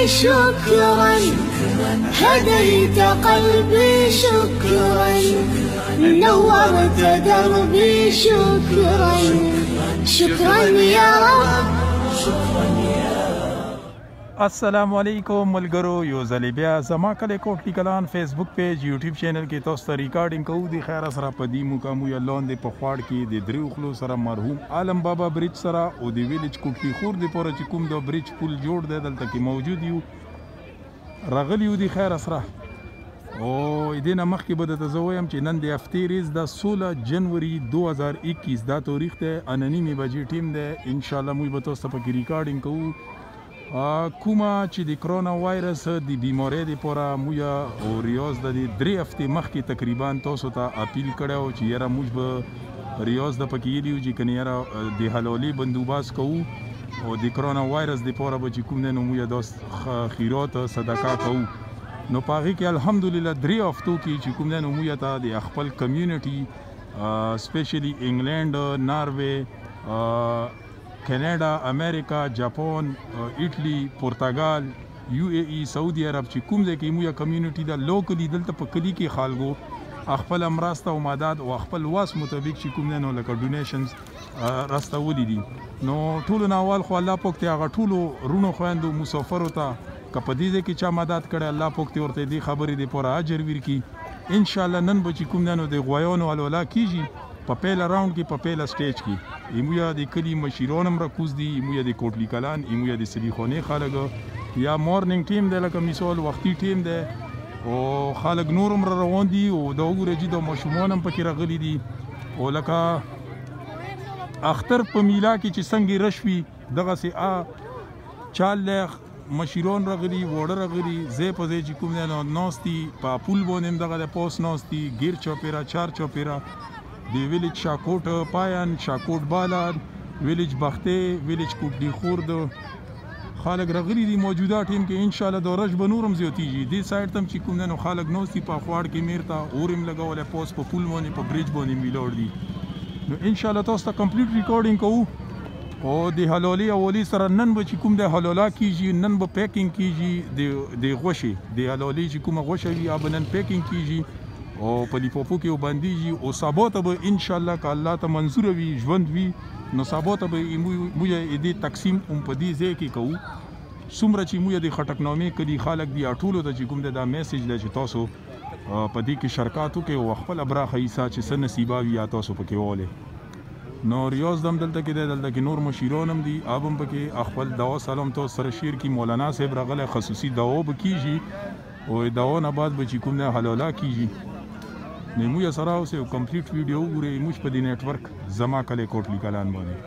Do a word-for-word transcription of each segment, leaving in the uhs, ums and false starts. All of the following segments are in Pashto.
شكرا هديت قلبي شكرا نورت دربي شكرا شكرا يا رب. السلام علیکم ملګرو، یو ځل بیا زما کلی کوټلی کلان فیسبوک پیج یوټیوب چینل کې تاسو ته ریکارډینګ کوو. د خیر سره په دې موقامو یا لاندې په خواړ کې د دریو خلو سره مرحوم عالم بابا برج سره او د ویلیج کوټلی خور د پوره چې کوم د برج پول جوړ دی دلته کې موجود یو راغلی یو د خیر سره. او دې نه مخکې به درته زه وایم چې نن د هفتې ریز د سولہ جنوري دو هزار اکیس دا تاریخ دی، اته نیمې بجې ټیم دی. انشاءالله موږ به تاسو ته پکې ریکارډینګ کوو کومه چې د کرونا وایرس د بیمارۍ دپاره موږ او ریاض د درې هفتې مخکې تقریبا تاسو ته اپیل کړی و چې یاره موږ به ریاض د پکې ویلي یو چې کنې یاره د حلالي بندوبست کوو او د کرونا وایرس دپاره به چې کوم دی نو موږ دا خیرات صدقه کوو. نو په هغې کې الحمدلله درې هفتو کې چې کوم دی نو موږ ته د خپل کمیونټي سپیشلی انګلینډ، ناروے، کینیډا، امریکا، جاپان، اټلی، پرتګال، یو ای ای، سعودي عرب چې کوم ځای کې موږ کمیونټي ده لوکلی دلته په کلي کې خلکو خپل مرسته او مدد او خپل واس مطابق چې کوم دی نو لکه ډونیشنز راستولی دي. نو ټولو نه اول خو الله پاک ته هغه ټولو رونو خویندو مسافرو ته که په دې ځای کې چا مدد کړی الله پاک ته ورته دې خبرې دپاره اجر ورکړي. انشاءالله نن به چې کوم دی نو د غویانو الولا کیږي په پیله راوند کې په پیله سټیج کې. ایمویا د کلی مشیران هم راکوز دي، ایمویا د کوټلی کلان، ایمویا د سلیخانې خلک یا مارننګ ټیم دی لکه مثال وختي ټیم دی او خلک نور هم را روان دي او دا وګوره چې دا ماشومان هم پکې راغلي دي او لکه اختر په میلا کې چې څنګه رش وي دغسې ا چال مشیران راغلي، واړه راغلي، ځای په ځای چې کوم دی نو ناست دي په پول باندې هم دغه د پاس ناست دي ګیر چاپېره چار چاپېره د ویلیج شاکوټ پایان، شاکوټ بالاد، ویلیج بختې، ویلیج کوټلی خورد خلک راغلي دي موجوده ټیم کې. انشاءالله دا رش به نور هم زیاتېږي. دې سایډ ته هم چې کوم دی نو خلک ناست دي په خواړ کې میر ته اور هم لګولی پاس په پول باندې په بریج باندې هم ولاړ دي. نو انشاءالله تاسو ته کمپلیټ ریکارډینګ کوو او د حلالي اولي سره نن به چې کوم دی حلاله کیږي، نن به پیکینګ کیږي د غوښې د حلالي چې کومه غوښه وي هغه به نن پیکینګ کیږي او په لیفافو کې وبندېږي او سبا ته به انشاءالله که الله ته منظوره وي ژوند وي نو سبا ته به موږ دې تقسیم هم په دې ځای کې کوو. څومره چې موږ د خټکنامې کلي خلک دي ټولو ته چې کوم دی دا میسیج دی چې تاسو په دې کې شرکت وکړئ او خپله براخه حصه چې څه نصیبه وي یا تاسو پکې والی. نو ریاض هم دلته کې دی، دلته کې نور مشیران هم دي، اب هم پکې خپل دوا سلام تاسو سره شیر کړي. مولانا صاحب راغلی خصوصي دوا به کیږي او دوا نه بعد به چې کوم دی حلاله کیږي. نو موږ سره اوسئ او کمپلیټ ویډیو وګورئ موږ په دې نیټورک زما کلی کوټلی کلان باندې.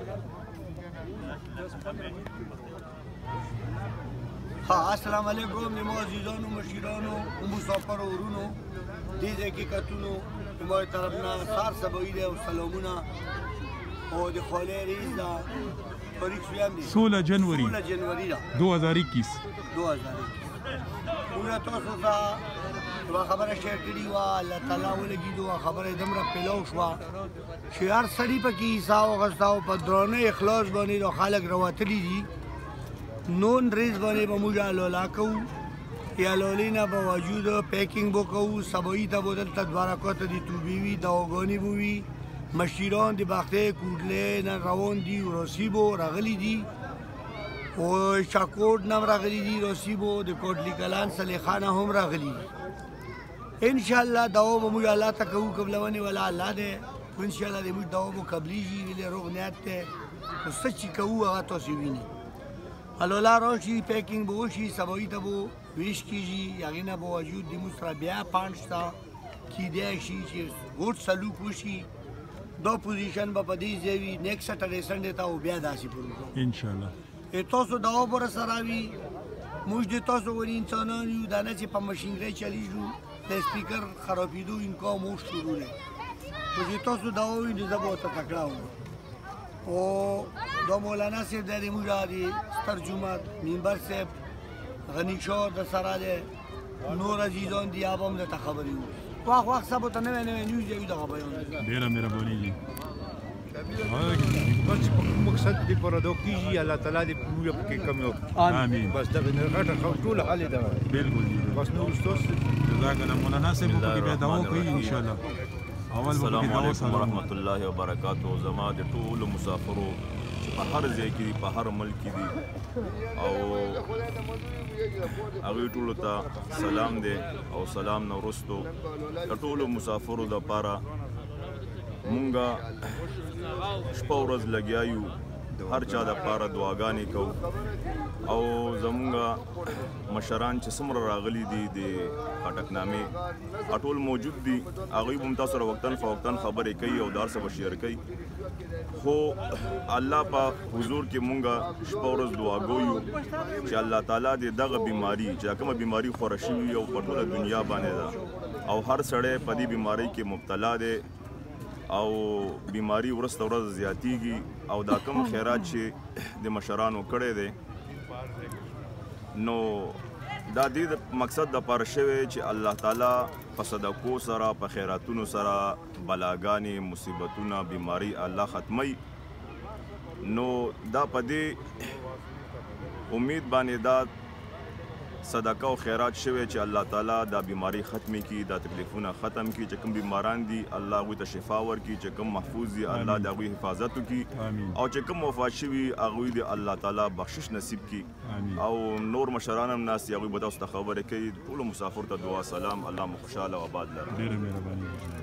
السلام علیکم زما عزیزانو، مشیرانو او مسافرو ورونو، دې ځای کې کتونو زما طرف نه سار سبایی دی او سلامونه او د خالی ریز ده تاریخ شویم دی سولہ جنوری سولہ جنوری ده دو هزار اکیس دو هزار اکیس. موږ تاسو ته یوه خبره شیر کړې وه، الله تعالی ولګېدو خبره یې دومره پیلو شوه چې هر سړي پکې حصه واخیسته او په درانه اخلاص باندې دا خلک راوتلي دي. نون ریز باندې به موږ حلاله کوو، حلالۍ نه به وجود پیکینګ به کوو. سبایي ته به دلته دوه رکاته د توبې وي، دواګانې به وي. مشیران د بختې کوټلۍ نه روان دي، روسي به راغلي دي او شاکوټ نه هم راغلي دي، روسي به د کوټلی کلان سلیخانه هم راغلي دي. انشاءالله دوا به موږ الله ته کوو، قبلونې والا الله دی. انشاءالله د موږ دوا به قبلیږي، ولې روغ نیت دی خو څه چې کوو هغه تاسې وینئ. حلاله راشي، پیکینګ به وشي، سبایي ته به ویش کیږي، هغې نه به وجود د موږ سره بیا پانډ شته کیدای شي چې غوټ سلوک وشي. دا پوزیشن به په دې ځای وي نیکسټ سټرډې سنډې ته او بیا داسې پروګرام انشاءالله. تاسو دوا به راسره وي، موږ د تاسو غوندې انسانان یو، دا نه چې په مشینرۍ چلیږو د سپیکر خرابېدو امکان موږ شروع دی. خو چې تاسو دوا وي نو زه به ورته تکړه وم. او دا مولانا صاحب دی د موږ د ستر جومات ممبر صاحب غني شاه د سره دی، نور عزیزان دي هغه هم درته خبرې وکړي. وخت وخت سبا ته نوی نوی نیوز یوي دغه بیان دی. ډېره مهرباني دي. بس چې په کوم مقصد دې پر ادا کېږي الله تعالی دې موږ پکې کمې وکړي آمین بس دغه نه غټه ټول حال یې دغه بالکل بس نور ستاسو جزاک الله مولانا صاحب په کې بیا دعا کوي ان شاء الله اول السلام علیکم ورحمۃ اللہ وبرکاتہ زما د ټول مسافرو چې په هر ځای کې دي په هر ملک کې دي او هغوی ټولو ته سلام دی او سلام نه وروستو د ټولو مسافرو دپاره مونږه شپه ورځ لګیا یو هر چا دپاره دعاګانې کوو او زمونږ مشران چې څومره راغلي دي د خټکنامې ټول موجود دي هغوی به هم تاسو سره وقتاً فوقتاً خبرې کوي او دا څه به شیر کوي خو الله په حضور کې مونږه شپه ورځ دعاګو یو چې الله تعالی د دغه بیماري چې کومه بیماري خوره شوي او په ټوله دنیا باندې ده او هر سړی په دې بیمارۍ کې مبتلا دی او بیماری ورسته ورځ زیاتیږي او دا کوم خیرات چې د مشرانو کړی دی نو دا دې مقصد د پاره شوی چې الله تعالی په صدقو سره په خیراتونو سره بلاګانې مصیبتونه بیماری الله ختمي نو دا په دې امید باندې دا صدقه او خیرات شوی چې الله تعالی دا بیماری ختمي کی دا تکلیفونه ختم کی چې کوم بیماران دي الله هغوی ته شفا ورکړي چې کوم محفوظ دي الله د هغوی حفاظت وکړي او چې کوم وفات شوي هغوی د الله تعالی بخشش نصیب کړي او نور مشران هم ناست دي هغوی به تاسو ته خبرې کوي ټولو مسافر ته دعا سلام الله مو خوشحاله او آباد لري ډېره مهرباني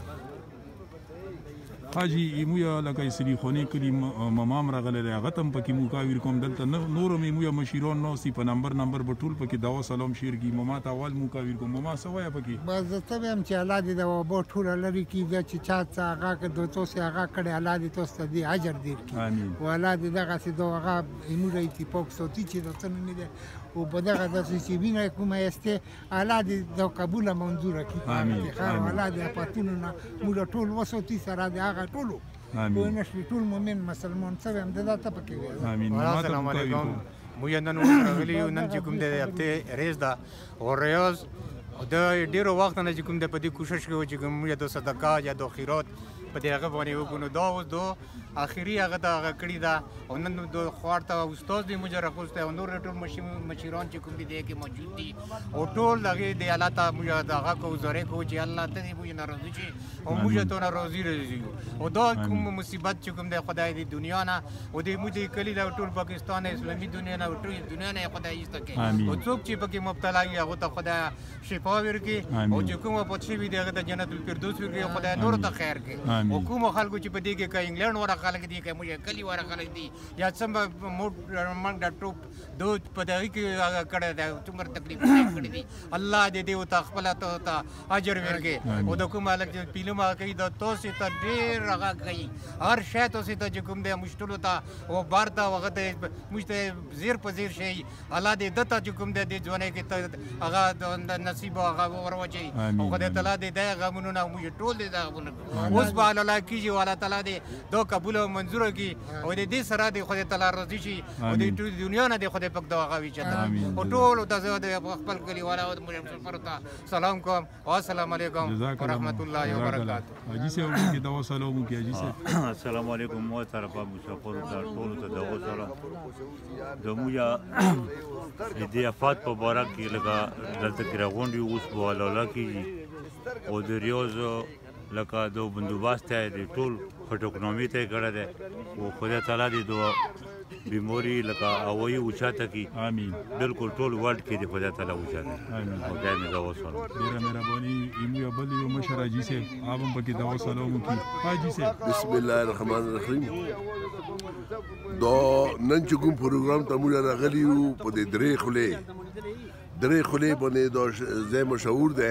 حاجی ایمویا لکه سری خونی کلی ممام راغلی دی هغه ته هم پکې مکاویر کوم دلته نور هم ایمویا مشیران ناست دي په نمبر نمبر به ټول پکې دعا سلام شیر کړي مما ته اول مکاویر کوم مما څه وایه پکې بس زه ته وایم چې الله دې د وبا ټوله لرې کړي بیا چې چا څه هغه که تاسو هغه کړی الله دې تاسو ته دې اجر ډېر کړي و الله دې دغسې د هغه ایموره اتفاق ساتي چې د څه نه دی او په دغه داسې چې وینه کومه یستې الله دې د قبوله منظوره کړي الله دې اپاتونو نه موږ ټول وساتي سره د هغه ټولو پوه نه شوي ټول مؤمن مسلمان څه وایم د دا ته پکې ویم السلام علیکم موږ نن راغلي یو نن چې کوم د هفتې ریز ده او ریاض د ډېرو وخت نه چې کوم د په دې کوشش کوو چې کوم یا د صدقه یا د خیرات په دې هغه باندې وکړو نو دا اوس دو اخري هغه ته هغه کړي ده او نن د خوار ته استاد دی موږ راخوستی او نور ټول مشیران چې کوم دي دی کې موجود دي او ټول هغې د الله ته موږ هغه کوو زارۍ کوو چې الله ته دې موږ ناراضي شي او موږ ته ناراضي راځي او دا کوم مصیبت چې کوم دی خدای د دنیا نه او د موږ د کلي د ټول پاکستان اسلامي دنیا نه ټول دنیا نه خدای ایسته کړي او څوک چې پکې مبتلا وي هغو ته خدای شفا ورکړي او چې کوم وفات شوي دي هغه ته جنت الفردوس ورکړي خدای نورو ته خیر کړي او کومو خلکو چې په دې کې که انګلینډ وره خلک دي که موږ کلي وره خلک دي یا څومره موټ منډه ټوپ دود په دغې کې هغه کړی دی څومره تکلیفونه یې کړي دي الله دې دې ورته خپله ته اجر ورکړي او د کوم هلک چې فلم هغه کوي د تاسې ته ډېر هغه کوي هر شی تاسې ته چې کوم دی موږ ټولو ته او بار ته هغه ته موږ ته زیر په زیر شي الله دې ده ته چې کوم دی دې ځوانۍ کې ته هغه نصیب هغه ورواچوي او خدای تعالی دې دا غمونه موږ ټول دې دا غمونه اوس به الله کېږي او الله تعالی دې دا قبول او منظوره کړي او د دې سره د خدای تعالی راضي شي او د ټول دنیا نه د خدای پاک دعا غوي چې او ټول ته زه د خپل کلیوالو او مسافر ته سلام کوم او السلام علیکم ورحمت الله وبرکاته حاجی صاحب کې دعا سلام وکړي حاجی صاحب السلام علیکم مو طرفه مسافر ته ټول ته دعا سلام زموږ د افات په باره کې لکه دلته کې راغونډي اوس به الله کېږي او د ریاض لکه د بندوبست ته د ټول خټکنامې ته یې کړی دی او خدای تعالی دې د بیماري لکه هوایي اوچاته کړي امین بالکل ټول ورلډ کې د خدای تعالی اوچاته امین او دا مې دعا سلام ډېره مهرباني ایمو یو بل یو مشر حاجي صاحب هغه هم پکې دعا سلام وکړي حاجي صاحب بسم الله الرحمن الرحیم دا نن چې کوم پروګرام ته موږ راغلي یو په دې درې خولې درې خولې باندې دا ځای مشهور دی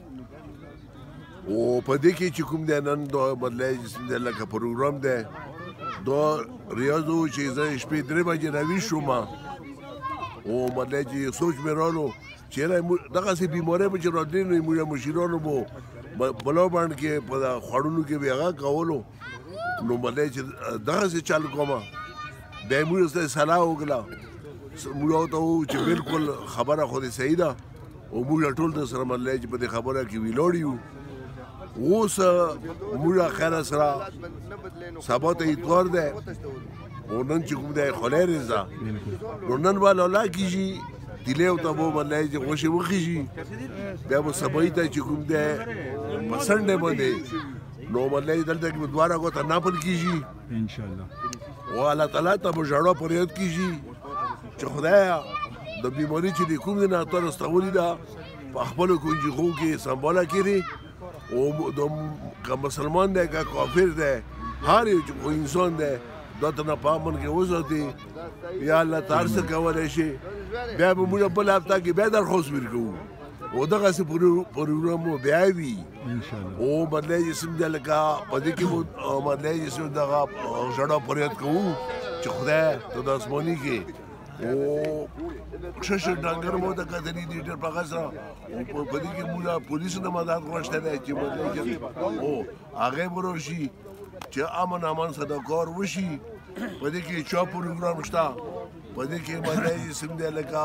او په دې کې چې کوم دی نن دا مطلب جسم دی لکه پروګرام دی دا ریاض و چې زه شپې درې بجې راویښ شوم او مطلب چې سوچ مې رالو چې دغسې بیمارۍ به چې راتلې نو موږ مشیرانو به بلا باندې کې په خوړونو کې به هغه کولو نو مطلب چې دغسې چل کومه بیا یې موږ سره صلاح وکړه موږ ورته ووایو چې بالکل خبره خو دې صحیح ده او موږ ټول در سره مطلب چې په دې خبره کې ویلاړ یو اوس موږ خیر سره سبا ته اتوار دی او نن چې کوم دی خولۍ ورځ ده نو نن به لالا کېږي دیلې ورته به مطلب چې غوښې وخېږي بیا به سبایي ته چې کوم دی په سنډې باندې نو مطلب دلته کې به دواړه ګوته ناپل کېږي انشاءالله او الله تعالی ته به ژړا فریاد کېږي چې خدایه د بیماري چې د کوم دی نه تا راستولې ده په خپلو کنجغو کې سنباله کړي او د که مسلمان دی که کافر دی هر یو چې انسان دی دا ته نه په امن کې وساتي یا الله ته هر څه کولی شي بیا به موږ بله هفته کې بیا درخواست ورکوو او دغسې پروګرام مو بیا وي او مطلب یې سم دی لکه په دې کې مو مطلب یې سم دغه ژړا فریاد کوو چې خدای ته د اسماني کې او ښه ښه ډنګر مو ته کتلي دي ډېر په هغه سره او په دې کې موږ پولیسو نه مدد غوښتی دی چې مطلب او هغه به راشي چې امن امان سره کار وشي په دې کې چا پروګرام شته په دې کې مطلب یې سم دی لکه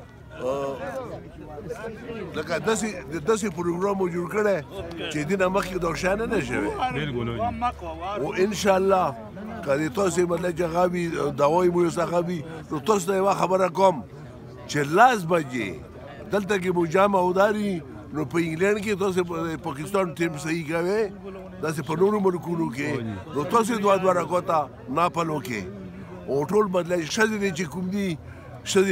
لکه داسې داسې پروګرام مو جوړ کړی چې دې نه مخکې دا شی نه دی شوی او انشاءالله که د تاسې مطلب چې هغه وي دوایي مو یوسه هغه وي نو تاسو ته یوه خبره کوم چې لاس بجې دلته کې مو جام اوداري نو په انګلینډ کې تاسو پاکستان ټیم صحیح کوئ داسې په نورو ملکونو کې نو تاسو دوه دوه رکعته ناپل وکړئ او ټول مطلب ښځې دي چې کوم دي ښځې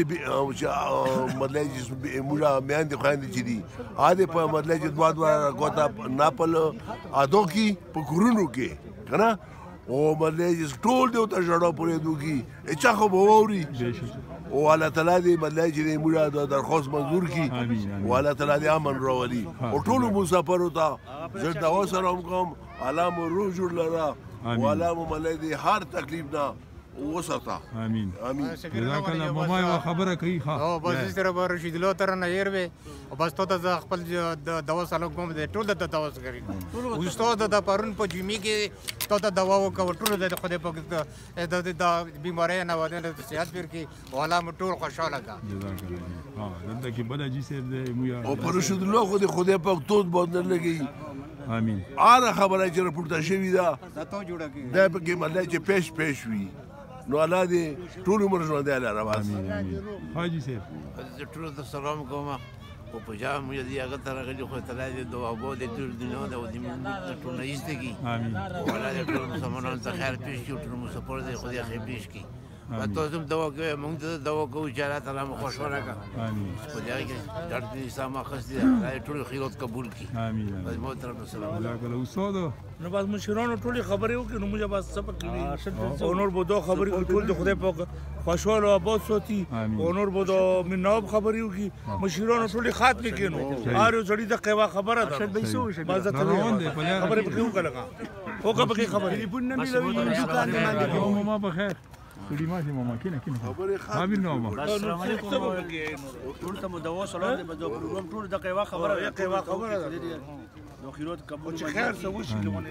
مطلب چې موږ میندې خویندې چې دي هغه دې په مطلب چې دوه دوه رکعته ناپل ادا کړي په کورونو کې که نه او مطلب چې ټول دې ورته ژړا پرېږد وکړي هېچا خو به واوري او الله تعالی دې مطلب چې دې موږ د درخواست منظور کړي او الله تعالی دې امن راولي او ټولو مسافرو ته زه دعا سره هم کوم الله مو روح جوړ لره او الله مو مطلب دې هر تکلیف نه وساته امين امين جزاك الله ماما یو خبره کوي ها او بس اس طرح به رشید الله تر نه ير وي او بس ته د خپل د دوا سره کوم د ټول د دوا کوي او استاد د پرون په جمی کې ته د دوا وکړ ټول د خدای په د د بیماری نه ودان د صحت پر کې والا م ټول خوشاله کا جزاك الله ها دلته کې بل اجي سیب دی مو او پر رشید الله خو د خدای په توت باندې لګي امين هر خبره چې رپورټه شوې ده دا ته جوړه کی دا په کې مطلب چې پیش پیش وي نو الله دې ټول عمر ژوندی لره امين امين حاجي صاحب زه ټول ته سلام کوم او په جام مې دې هغه ته راغلي خو تعالی دې دعا وو دې ټول دنیا د ودې مونږ ټول نه ایستګي امين ولا دې ټول مسلمانانو ته خیر پیش کړي ټول مسافر دې خدای خیر پیش کړي تاسو هم دعا کوئ مونږ ته دعا کوو چې الله تعالی مو خوشاله کړي امين خدای دې درد دې سما خسته ټول خیرات قبول کړي امين بس مو طرف سلام جزاك الله استاد نو بس مشرانو ټولې خبرې وکړي نو موږ بس سبق کوي او نور به دا خبرې کوي ټول د خدای په خوشاله آباد ساتي او نور به دا مناب خبرې وکړي مشرانو ټولې خاتمه کینو هر یو سړي د قوا خبره ده بس ته خبرې پکې وکړه او که پکې خبرې ټلیفون نه ملوي دکان نه باندې ماما بخیر کړي ماشي ماما کینه کینه خبره خابر نو ما السلام علیکم ټول ته مدوا سلام دې په پروګرام ټول د قوا خبره یې قوا خبره ده نو خیرات قبول چې خیر څه وشي لونه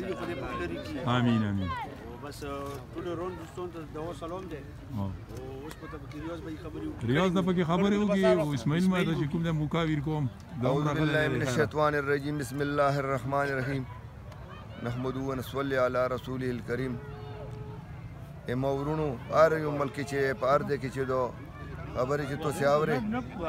امين امين بس ټول رون دوستان ته دوا سلام دې او اوس په تبکیر ریاض به خبرې وکړي ریاض د پکې خبرې وکړي او اسماعیل ما د کوم د مکاویر کوم اعوذ بالله من الشیطان الرجیم بسم الله الرحمن الرحیم نحمده ونصلي على رسوله الكريم امورونو هر یو ملک چې په ارده کې چې دو خبرې چې تو سیاورې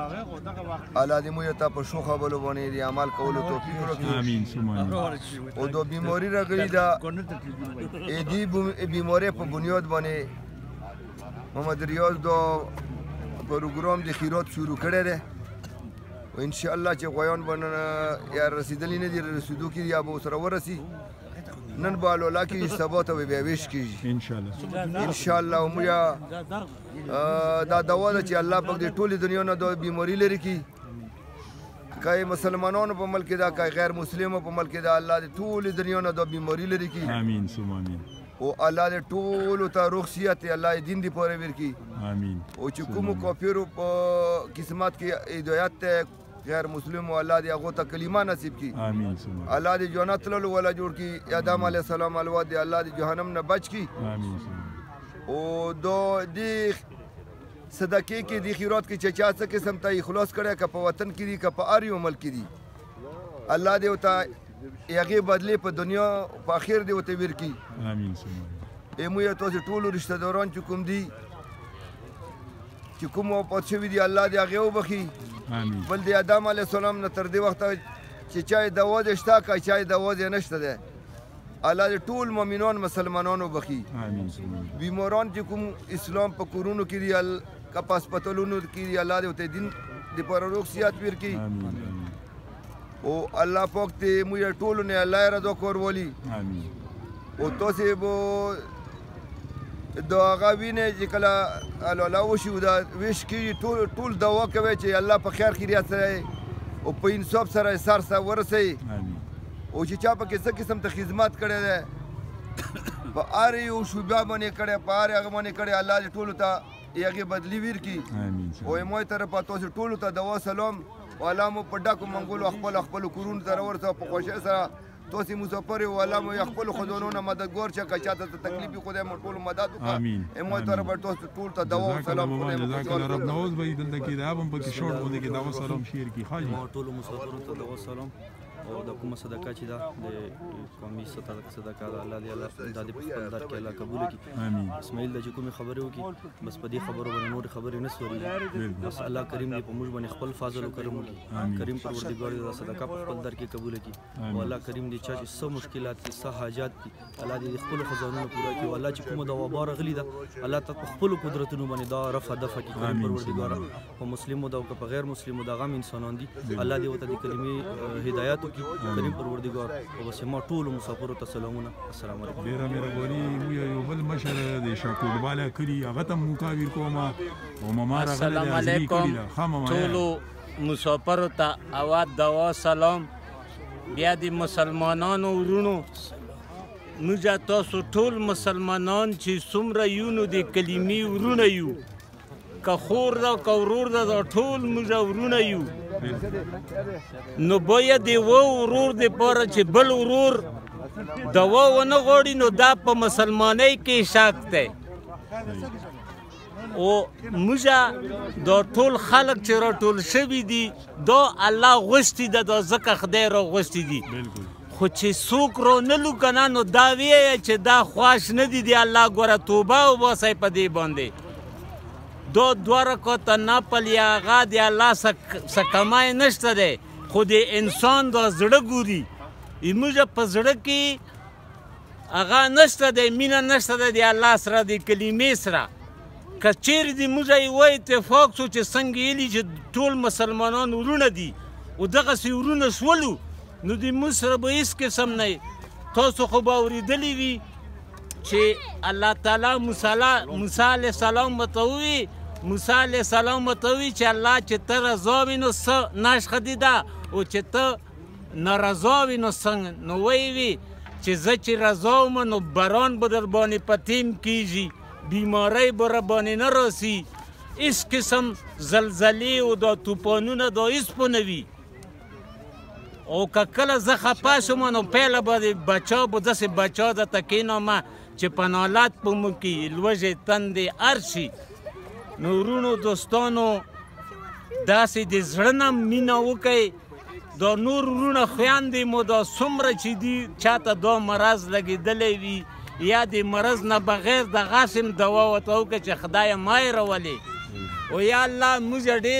الله دې مو ته په شو خبرو باندې دې عمل کولو توفیق ورکړي امين ثم امين او دو بیماری راغلي دا ا دې بیماری په بنیاد باندې محمد ریاض دو پروګرام د خیرات شروع کړی دی او ان شاء الله چې غویان باندې یا رسیدلی نه دي رسیدو کې یا به سره ورسي نن بالو لاکي سبا ته بیا ویش کیږي ان شاء الله ان شاء الله موږ دا دوا چې الله پاک دې ټولې دنیا نه د بیماری لري کی کای مسلمانانو په ملک دا کای غیر مسلمانو په ملک دا الله دې ټولې دنیا نه د بیماری لري کی امين ثم امين او الله دې ټول ته روغصيت الله دین دې پوره ورکی امين او چې کوم کافرو په قسمت کې هدایت غیر مسلم الله دې هغه ته کلمه نصیب کی امين الله دې جنت لولو ولا جوړ کی آدم علیه السلام الوا دې الله دې جهنم نه بچ کی امين او دو دې صدقې کې دې خیرات کې چې چا څه قسم ته اخلاص کړي که په وطن کې دي که په اړ یو ملک کې دي الله دې وته هغې بدلې په دنیا په اخر دې ورته ورکړي امین موږ تاسو ټولو رشته داران چې کوم دي چې کوم وفات شوي دي الله دې هغې وبخي بل د آدم علیه السلام نه تر دې وخته چې چا یې دوا دې شته که چا یې دوا دې نشته دی الله دې ټول مؤمنان مسلمانان وبخي بیماران چې کوم اسلام په کورونو کې دي که په هسپتالونو کې دي الله دې ورته دین دپاره روغ صحت ورکړي او الله پاک دې موږ ټولو نه الله یې رضا کور ولي او تاسې به د هغه وینې چې کله الله وشي دا ویش کېږي ټول ټول دعا کوي چې الله په خیر خیریت سره او په انصاف سره یې سر سره ورسوي او چې چا پکې څه قسم ته خدمت کړی دی په هر یو شوبه باندې کړی په هر هغه باندې کړی الله دې ټولو ته هغې بدلي ورکړي او زموږ طرفه تاسو ټولو ته دوا سلام او الله مو په ډکو منګولو خپلو خپلو کورونو ته راورسوه په خوښۍ سره تاسې مسافر یو الله مو خپلو خدانو نه مددګار شه که چاته ته تکلیف وي خدای مو ټولو مدد وکړه زموږ طرفه تاسو ټولو ته دوا او سلام خدای مو جزاک الله رب نواز به دلته کې دا هم پکې شورټ باندې کې دوا سلام شیر کی حاجی ټولو مسافرو ته دوا سلام او د کومه صدقه چې ده د قومي صدقه ده الله دې الله د دې په خپل در کې الله قبول کړي امين اسماعیل د کومې خبرې وکړي بس په دې خبرو باندې نور خبرې نه سوري بس الله کریم دې په موږ باندې خپل فضل او کرم وکړي کریم پروردګار دې صدقه په خپل در کې قبول کړي او الله کریم دې چې څه مشکلات دي څه حاجات دي الله دې خپل خزانو پوره کړي او الله چې کومه دوا بار غلي ده الله ته خپل قدرتونو باندې دا رفع دفع کړي کریم پروردګار او مسلمو دا او په غیر مسلمو دا غم انسانان دي الله دې وته دې کلمې هدایت وکړي کریم پروردګار او بس ما ټول مسافرو ته سلامونه السلام علیکم ډیره مهرباني یو بل مشر د شاکوب بالا کړي هغه ته مقابل کومه او ممار السلام علیکم ټول مسافرو ته اوا دوا سلام بیا د مسلمانانو ورونو موږ تاسو ټول مسلمانان چې څومره یو نو د کلمې ورونه یو که خور ده که ورور ده دا ټول موږ ورونه یو نو باید د یوه ورور دپاره چې بل ورور دوا ونه غواړي نو دا په مسلمانۍ کې شک دی او موږ دا ټول خلک چې راټول شوي دي دا الله غوښتي ده دا ځکه خدای راغوښتي دي خو چې څوک رانلو که نه نو دا ویې چې دا خوښ نه دي د الله ګوره توبه وباسئ په دې باندې دا دوه رکعته نفل یا هغه د الله څه کمای نشته دی خو د انسان دا زړه ګوري زموږ په زړه کې هغه نشته دی مینه نشته دی د الله سره د کلمې سره که چیرې د موږ یوه اتفاق شو چې څنګه ویلي چې ټول مسلمانان ورونه دي او دغسې ورونه شولو نو د موږ سره به هېڅ قسم نه تاسو خو به اورېدلي وي چې الله تعالی موسی علیه السلام ورته ووایي موسی علیه السلام ورته ووایي چې الله چې ته رضا وي نو څه نښه دې ده او چې ته نارضا وي نو څنګه نو ویې وي چې زه چې رضا وم نو باران به در باندې په تیم کېږي بیماری به را باندې نه راسي هېڅ قسم زلزلې او دا طوفانونه دا هېڅ به نه وي او که کله زه خفه شم نو پیله به د بچا به داسې بچا درته کېنامه چې په نالت به مو کې لوږې تندې هر شي نو ورونو دوستانو داسې د زړه نه مینه وکئ دا نور ورونه خویندې مو دا څومره چې دي چاته دا مرض لګېدلی وي یا د مرض نه بغیر دغسې هم دوا ورته وکړه چې خدایه ما یې راولې او یا الله موږ ډېر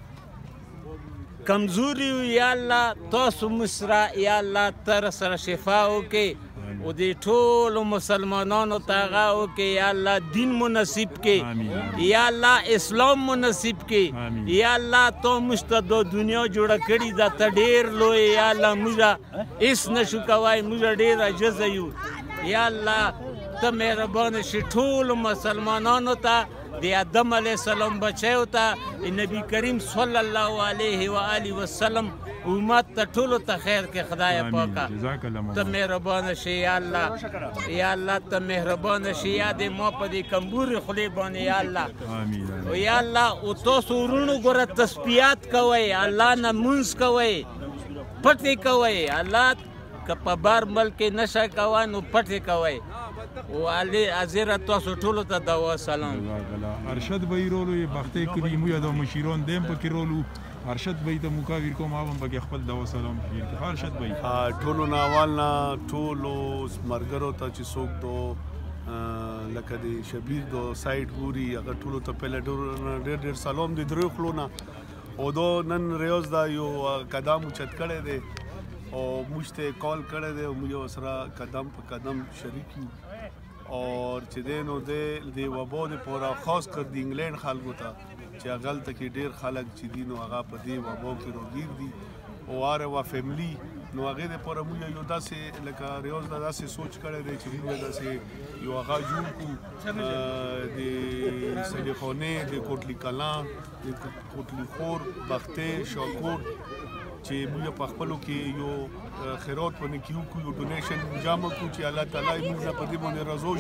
کمزوري یو یا الله تاسو موږ سره یا الله ته راسره شفا وکړې او د ټولو مسلمانانو ته هغه وکړې یا الله دین مو نصیب کړې یا الله اسلام مو نصیب کړې یا الله تا موږ ته دا دنیا جوړه کړې ده ته ډېر لوی یا الله موږ هېڅ نشو کوی موږ ډېر عجزه یو یا الله ته مهربانه شي ټولو مسلمانانو ته د آدم علیه السلام بچیو ته نبی کریم صلی الله علیه و آله وسلم امت ته ټولو ته خیر کې خدای پاکه ته مهربانه شي یا الله یا الله ته مهربانه شي یا دې ما په دې کمبورې خولې باندې یا الله او یا الله او تاسو ورونو ګوره تسبیحات کوئ الله نه مونځ کوئ پټې کوئ الله که په بار ملک کې نشه کوئ نو پټې کوئ او علي ازیره تاسو ټولو ته دوا سلام ارشد به یې رولو یې بختې کلي موږ د مشیران دیم پکې رولو ارشد بھائی ته مکاویر کوم هغه پکې خپل دوا سلام شیر کې ارشد بھائی ټولو ناوال نه ټولو مرګرو ته چې څوک دو لکه د شبیر دو سایډ ګوري هغه ټولو ته پهله ډېر ډېر سلام دی درې خلو نه او دو نن ریاض دا یو قدم اوچت کړی دی او موږ ته کال کړی دی او موږ سره قدم په قدم شریک یو اور چې دی نو دی د وبا دپاره خاص کر د انګلینډ خلکو ته چې هغلته کې ډېر خلک چې دي نو هغه په دې وبا کې روګیر دي او هر یوه فیملي نو هغې دپاره موږ یو داسې لکه ریاض دا داسې سوچ کړی دی چې موږ داسې یو هغه جوړ کړو د سیدي خانې د کوټلي کلان د کوټلي خور بختې شاکور چې موږ په خپلو کې یو خیرات باندې کیو کو یو ډونیشن جمع کړو چې الله تعالی موږ نه په دې باندې رضا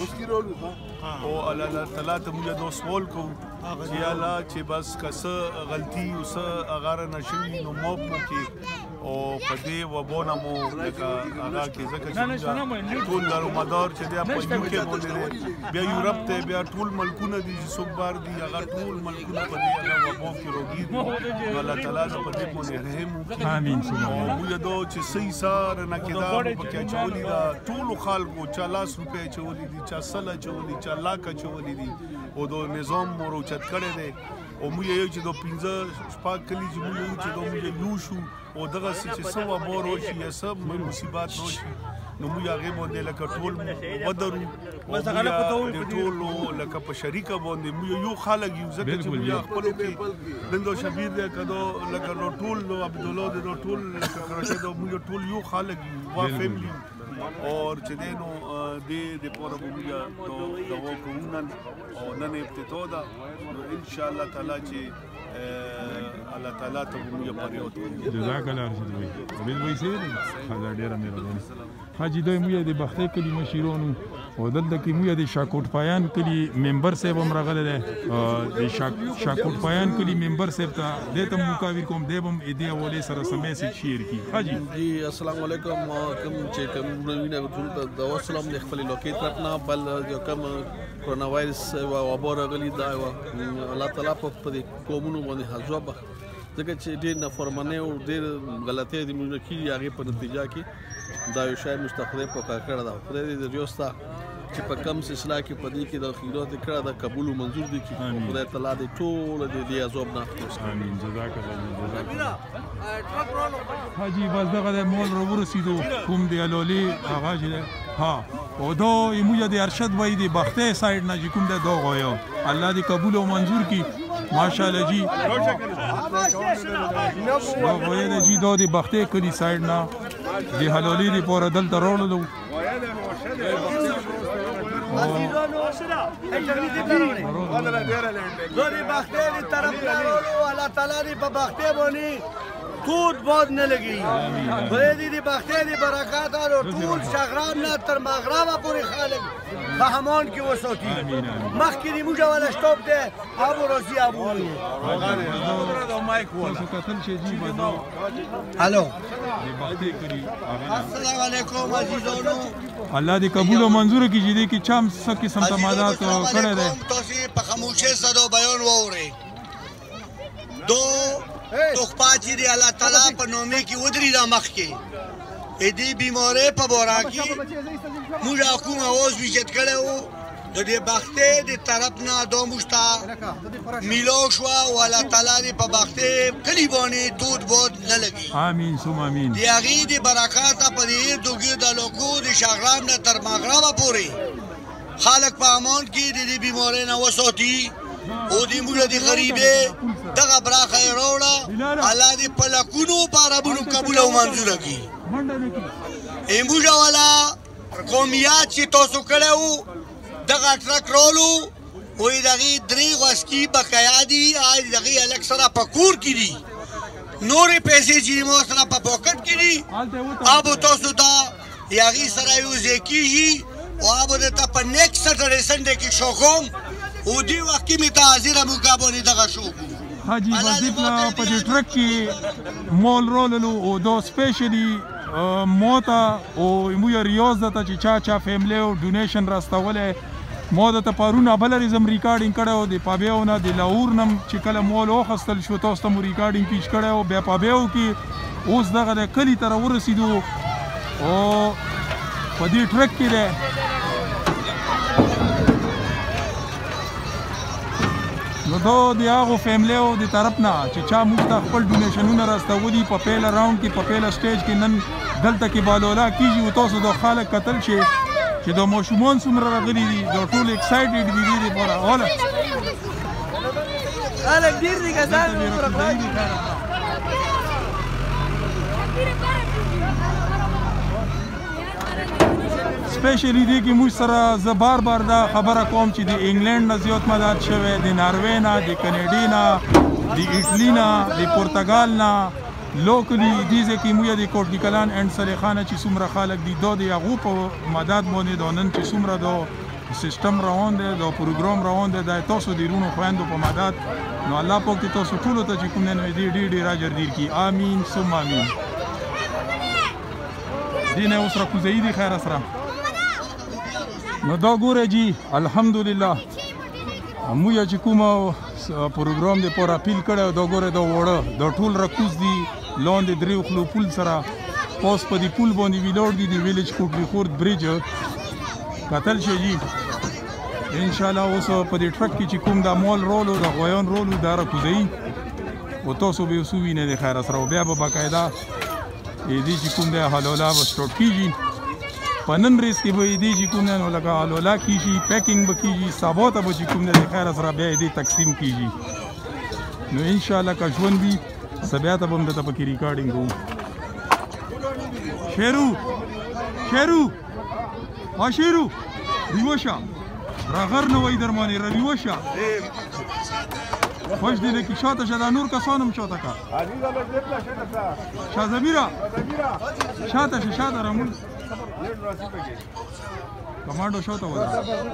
شي او الله تعالی ته موږ دا سوال کوو چې الله چې بس که څه غلطي او څه هغه نه شوي نو معاف مو کړي او په دې وبا نه مو لکه هغه کې ځکه چې ټول دارومدار چې دی په یو کې باندې دی بیا یورپ ته بیا ټول ملکونه دي چې څوک بار دي هغه ټول ملکونه په دې هغه وبا کې روګي دي الله تعالی په دې باندې رحم وکړي آمین موږ دا چې صحیح سار نه کېدا پکې اچولي دا ټولو خلکو چا لاس روپۍ اچولي دي چا سل اچولي چا لاک اچولي دي او دا نظام مو راوچت کړی دی او موږ یو چې دا پنځه شپږ کلي چې موږ یو چې دا موږ یو شو او دغسې چې څه وبا راشي یا څه مصیبت راشي نو موږ هغې باندې لکه ټول ودرو او موږ د ټولو لکه په شریکه باندې موږ یو خلک یو ځکه چې موږ خپلو کې نن دا شبیر دی که دا لکه نو ټول عبدالله دی نو ټول لکه کراچۍ دا موږ ټول یو خلک یو وا فیملی اور چې دی نو دې دپاره به موږ دا دوا کوو نن او نن ابتدا ده نو انشاءالله تعالی چې الله تعالی ته موږ فریاد کوو جزاک الله ارشد بھائی عبید بھائی سے خدا ډیره مهرباني حاجی دوی موږ د بختې کلي مشیرانو او دلته کې موږ د شاکوټ پایان کلي ممبر صاحب هم راغلی دی د شاکوټ پایان کلي ممبر صاحب ته دې ته مکاویر کوم دی به هم دې حوالې سره څه میسج شیر کړي حاجي جی السلام علیکم کوم چې کوم وینه ټول ته د وسلام د خپل لوکیټ راتنه بل جو کوم کرونا وایرس وبا راغلی دا الله تعالی په دې قومونو باندې حجاب ځکه چې ډېر نافرماني او ډېر غلطۍ د موږ کېږي هغې په نتیجه کې دا یو شی موږ ته خدای په کار کړی ده خدای دې د ریاض ته چې په کم سلسله کې په دې کې د خیرات یې کړی ده قبول او منظور دي کړي خدای تعالی دې ټول د دې عذاب نه خلاص کړي امین جزاک الله حاجي بس دغه د مول رو ورسېدو کوم دی الولي هغه چې ها او دا موږ د ارشد بھائی د بختې سایډ نه چې کوم دی دا غوايو الله دې قبول او منظور کړي ماشاءالله جی غوايي د جی دا د بختې کلي سایډ نه د حلالي دپاره دلته راوړلو زه د بختې د طرف نه راوړو الله تعالی دې په بختې باندې تود باد نه لګي خدای دې د بختې د برکات او ټول شغرام نه تر مغربه پورې خلک په همان کې وساتي مخکې د موږ والا شټاپ دی ابو راځي ابو هلو السلام علیکم عزیزانو الله دې قبول او منظور کړي چې دې کې چا هم څه قسم تمادات کړی دی تاسې په خاموشۍ سره بیان واورئ دو تخپا چې دی الله تعالی په نومې کې ودرېده مخکې دې بیمارۍ په باره کې موږ کوم اواز ویجت کړی و د دې بختې د طرف نه دا موږ ته میلاو شوه او الله تعالی دې په بختې کلي باندې تود باد نه لګي امین ثم امین د هغې د برکاته په دې ارد ګرد هلکو د شغرام نه تر مغربه پورې خلک په امان کې د دې بیمارۍ نه وساتي او دې موږ د غریبې دغه براخه یې راوړه الله دې په لکونو په عربونو قبول او منظوره کړي موږ والا قومیت چې تاسو کړی وو دغه ټرک رالو وایي د هغې درې غوسکي بقیا دي د هغې هلک سره په کور کې دي نورې پیسې چې ما سره په پاکټ کې دي ابو تاسو ته د هغې سره یو ځای کېږي او ابو درته په نیکسټ سټرډې سنډې کې شو کوم او دې وخت کې مې ته حاضره موږ باندې دغه شو کوو حاجي وظیف لا په دې ټرک کې مول روللو او دا سپیشلی موته او موږ ریاض ته چې چا چا فیملی او ډونیشن راستولی ما د تپارونه بل ریزم ریکارډینګ کړو د پابیو نه د لاهور نم چې کله مول واخستل شو تاسو ته مو ریکارډینګ پیش کړو بیا پابیو کې اوس دغه د کلی ته راورسېدو او په دې ټرک کې دی نو دا د هغو فیملیو د طرف نه چې چا موږ ته خپل ډونیشنونه راستولي په پیله راونډ کې په پیله سټیج کې نن دلته کې بالولا کېږي او تاسو د خلک کتل شي چې د ماشومان څومره راغلي دي دا ټول ایکسایټډ دي دې دپاره هله خلک ډېر دي کسان سپیشلی دی کې موږ سره زه بار بار دا خبره کوم چې د انګلینډ نه زیات مدد شوی د ناروې نه د کینیډې نه د ایټلي نه د پرتګال نه لوکلی دې ځای کې موږ د کوټلی کلان اینډ سلیخانه چې څومره خلک دي دا د هغو په مدد باندې دا نن چې څومره دا سیستم روان دی دا پروګرام روان دی دا تاسو د رونو خویندو په مدد نو الله پاک دې تاسو ټولو ته چې کوم نن دې ډېر ډېر اجر ډېر کړي امین ثم امین دې نه اوس راکوزوي دي خیر سره نو دا ګوره جی الحمدلله موږ چې کوم پروګرام د پور اپیل کړی دا ګوره دا وړه دا ټول راکوز دي لاندې درې خلو پول سره پاس په دې پول باندې ویلوړ دي د ویلیج کوټلی خورد بریج کتل شي جی انشاءالله اوس په دې ټرک کې چې کوم دا مال رولو دا غویان رولو دا راکوزوي او تاسو به اوس ووینئ د خیر سره او بیا به باقاعده دې چې کوم دی حلوله به سټارټ کېږي په نن ورځ کې به دې چې کوم دی نو لکه حلوله کېږي پیکینګ به کېږي سبا ته به چې کوم دی د خیر سره بیا دې تقسیم کېږي نو انشاءالله که ژوند وي سبا ته به هم درته پکې ریکارډینګ کوو شیرو شیرو ها شیرو ریوه شه راغر نه وایي در باندې راریوه شه خوش دی لکه شاته شه دا نور کسان هم شاته که شاه زمیره شاته شه شاته رامون کمانډو شاته وده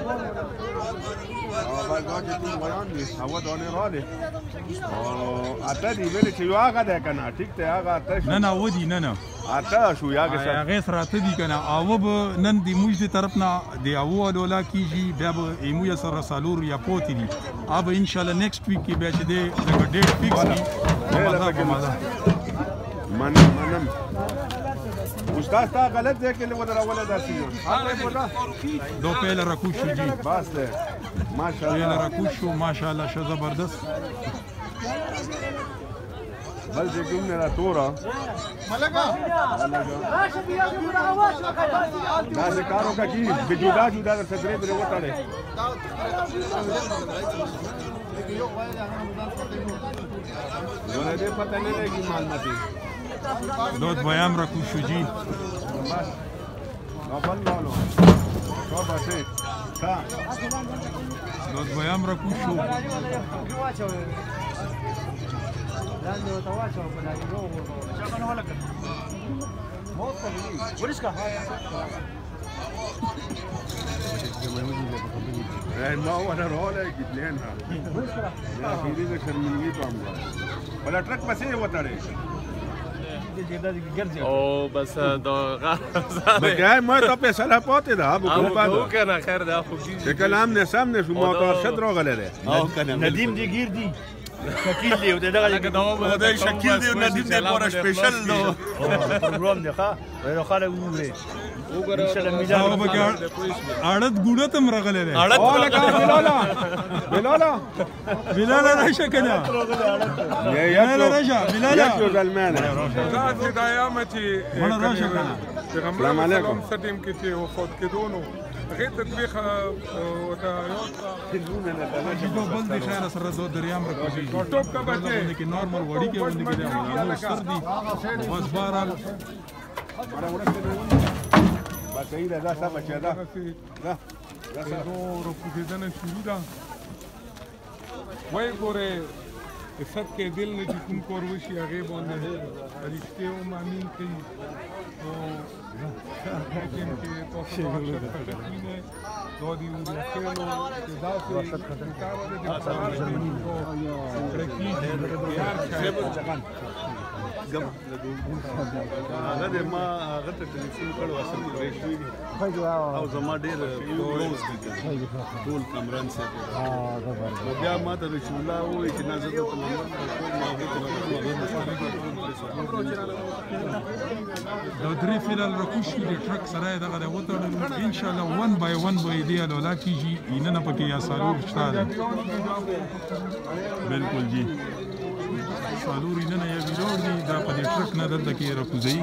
نه نه ودي نه نه هغې سره اته دي که نه اوه به نن د موږ د طرف نه د اوو الولا کېږي بیا به ایمویه سره څلور یا پوتې دي هغه به انشاءالله نیکسټ ویک کې بیا چې دی لکه ډېټ فکس وي مزه په مزه منم منم استاد تا غلط دی کې لږ دراوله داسې دو پهله راکوز شو جی بس دی ماشاءالله پهله راکوز شو ماشاءالله ښه زبردست بل چې کوم نه را توره داسې کار وکړه چې د جدا جدا درته درې درې وتړې زونه دې پته نه لګي معلوماتي دو دویم راکوز شو جی دو دویم راکوز شو ما وانا روله جبلينها لا في دي شرمنيت عمره ولا ترك بس هي وتري او بس دا بگای ما تا پسله پاته ده ابو او کنه خیر ده خو کی کلام نه سم نه شما تا شد را غلره ندیم دی گیر دی شکیل دی او دغه دا شکیل دی او ندیم دی پورا سپیشل دو پروګرام دی ښا ورو خاله وګوره اړد ګوډه تم راغلی دی اړد بلالا بلالا بلالا راشه کنه بلالا راشه بلالا یو زلمانه ذات دایامتی مړه راشه کنه السلام علیکم سټیم کې چې وفات کېدو نو هغې تطبیق ورته یو بل دی خیر سره دو دریام راکوزېږي باندې کې نارمل وړي کې باندې کې دی نو ستر دي بس بهرحال بچه‌ای ده دا سم بچه ده ده دو راکوزېدنه شروع ده وایي ګورې سب کې دل نه چې کوم کار وشي هغې باندې رښتې هم امین کوي او حکیم کې تاسو ته وینئ دا د وریښتینو چې داسې کار دی د هغه د ما هغه ته ټلیفون کړو اصل کې شوی دی او زما ډېر کلوز دي ټول کامران صاحب نو بیا ما ته رسول الله ووایي چې نه زه درته نمبر درکوم ما هغې ته دا درې فیلال راکوز شي د ټرک سره یې دغه دی وتړلو انشاءالله ون بای ون به یې دې الولا کېږي اینه پکې یا څلور شته دی بالکل جی څلور اینه یا ویروړ دي دا په دې ټرک نه دلته کې راکوزوي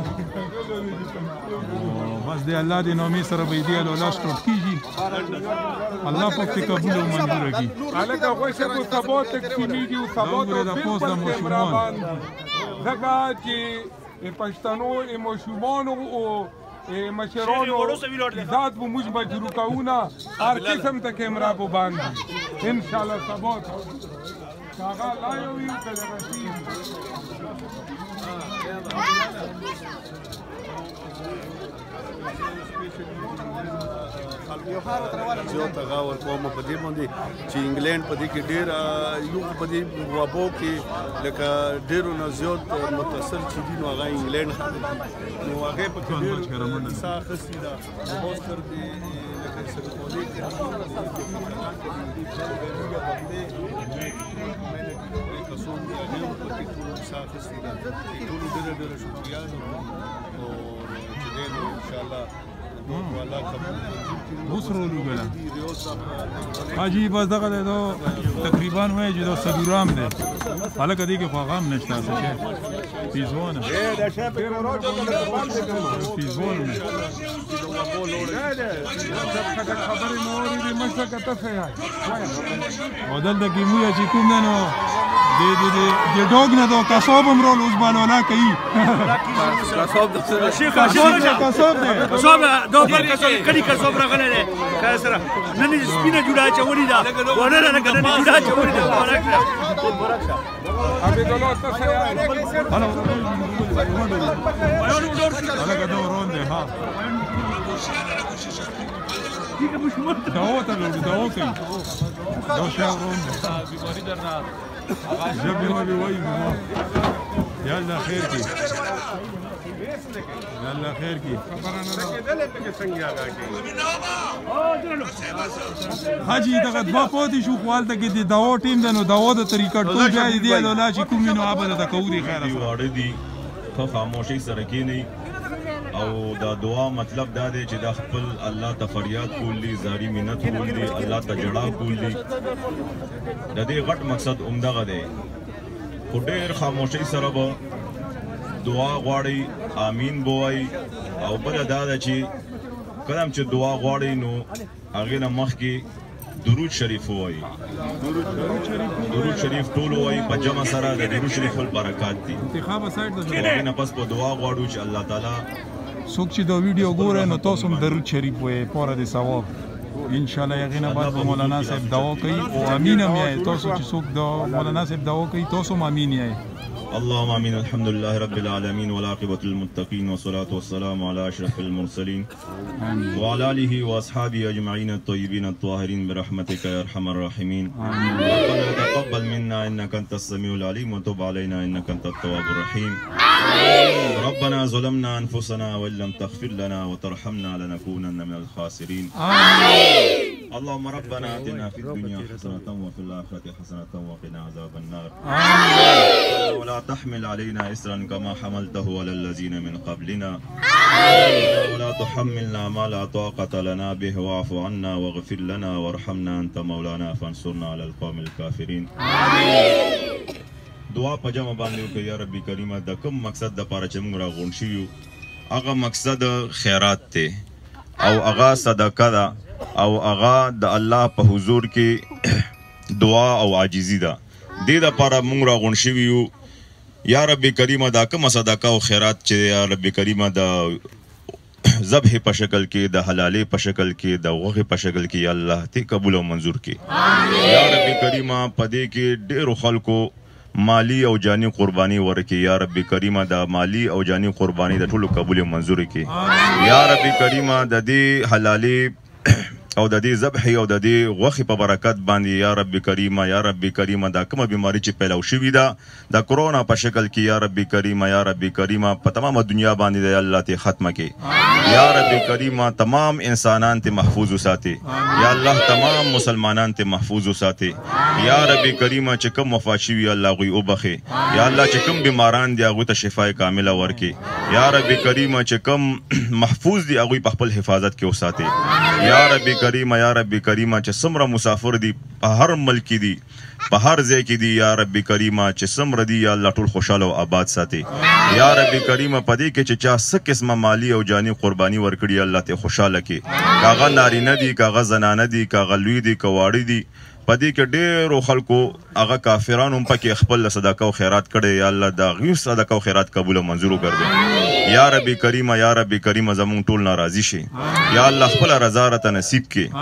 بس د الله د نامې سره به یې دې الولا سټوټ کېږي الله پاک دې قبول او منظوره کړي هلکه غوښه په سبا تقسیمېږي او سبا ته بالکل برابر دي ځکه چې پښتنو ماشومانو او مشرانو ذات به موږ مجبور کوونه هر قسم ته کیمرا به باندې انشاءالله سبا ته هغه لا یو وي که دغه شي زیات هغه ورکوم په دې باندې چې انګلینډ په دې کې ډېر یو په دې وبو کې لکه ډېرو نه زیات متاثر چې دي نو هغه انګلینډ نو هغې پکې ډېر ساه اخیستې ده اوس تر دې لکه سرکولې کې کسون دي هغې هم پکې ټول ساه اخیستې ده ټولو ډېره ډېره شکریه او چې دی نو انشاءالله اوس رولو ګله حاجي بس دغه دی دا تقریبا وایي چې دا څلورم دی هلکه دې کې خو هغه هم نشته څه شی پیزوانه پیزوانه خبرې مې واورېدې مشره که ته څه یې او دلته کې موږ چې کوم دی نو د ډوګ نه دا کساب هم رول اوس بالولا کوي کساب د کساب دی کساب دا بل کساب کډي کساب راغلی دی که سره نن یې سپینه جوړه اچولې ده ونه نه که نن یې جوړه اچولې ده مبارک شه مبارک شه حبیبالله ته څه یې هلکه دا ورون دی ها دوا ته لوړو دوا کوي دا شی ورون دی بیماري درنه ژبې مې وایي ماما یا الله خیر کړي یا الله خیر کړي حاجي دغه دوه پاتې شو خو هلته کې د دوا ټیم دی نو دوا د طریقه ټول بیا د دې الولا چې کوم وي نو هغه به درته کوو دي خیره واړه دي ښه خاموشۍ سره کښېنئ او دا دعا مطلب دا دی چې دا خپل الله ته فریاد کول دي زاری منت کول دي الله ته جړا کول دي د دې غټ مقصد همدغه دی خو ډېر خاموشۍ سره به دعا غواړئ امین به وایي او بله دا ده چې کله هم چې دعا غواړئ نو هغې نه مخکې درود شریف وایي درود شریف ټول وایي په جمع سره د درود شریف البرکات دي هغې نه پس په دعا غواړو چې الله تعالی څوک چې دا ویډیو ګورئ نو تاسو هم درود شریف وایئ پوره د ثواب انشاءالله هغې نه بعد به مولانا صاحب دعا کوي او امین هم یایئ تاسو چې څوک د مولانا صاحب دعا کوي تاسو هم امین یایئ اللهم امين الحمد لله رب العالمين والعاقبة للمتقين والصلاة والسلام على أشرف المرسلين وعلى آله وأصحابه أجمعين الطيبين الطاهرين برحمتك يا أرحم الراحمين ربنا تقبل منا إنك أنت السميع العليم وتب علينا إنك أنت التواب الرحيم ربنا ظلمنا أنفسنا وإن لم تغفر لنا وترحمنا لنكونن من الخاسرين اللهم ربنا آتنا في الدنيا حسنة وفي الآخرة حسنة وقنا عذاب النار ولا تحمل علينا إسرا كما حملته على الذين من قبلنا ولا تحملنا ما لا طاقة لنا به واعف عنا واغفر لنا وارحمنا أنت مولانا فانصرنا على القوم الكافرين دعا په جمع باندې وکړئ یا ربي کریمه د کوم مقصد دپاره چې موږ راغونډ شوي یو هغه مقصد خیرات دی او هغه صدقه ده او هغه د الله په حضور کې دعا او عاجزي ده دې دپاره موږ راغونډ شوي یو یا ربي کریمه دا کومه صدقه او خیرات چې یا ربي کریمه د ذبح په شکل کې د حلالې په شکل کې د غوښې په شکل کې یا الله ته قبول او منظور کړي یا ربي کریمه په دې کې ډېرو خلکو مالی او جانی قربانی ورکړي یا رب کریمه د مالی او جانی قربانی د ټولو قبول منظور کړي یا رب کریمه د دې حلالي او د دې ذبح او د دې غوښې په برکت باندې یا رب کریمه یا رب کریمه دا کومه بیماری چې پیلاو شوې ده د کرونا په شکل کې یا رب کریمه یا رب کریمه په تمامه دنیا باندې د الله ته ختمه کې یا رب کریمه تمام انسانان ته محفوظ وساتي یا الله تمام مسلمانان ته محفوظ وساتي یا رب کریمه چې کوم وفات شوي الله غوي وبخي یا الله چې کوم بیماران دي هغوی ته شفای کامله ورکړي یا رب کریمه چې کوم محفوظ دي هغوی په خپل حفاظت کې وساتي یا رب کریمه یا رب کریمه چې څومره مسافر دي په هر ملک دي په هر ځای کې دي یا رب کریمه چې څومره دي یا الله ټول خوشحاله او آباد ساتي یا رب کریمه په دې کې چې چا څه قسمه مالی او جاني قرباني ورکړي الله ته خوشحاله کړي کاغه نارینه دي کاغه زنانه دي کاغه لوی دي کواړي دي په دې کې ډېرو خلکو هغه کافرانو هم پکې خپل صدقه او خیرات کړی یا الله د هغوی صدقه او خیرات قبول او منظور وګرځي یا رب کریمه یا رب کریمه زمونږ ټول ناراضي شي یا الله خپله رضا راته نصیب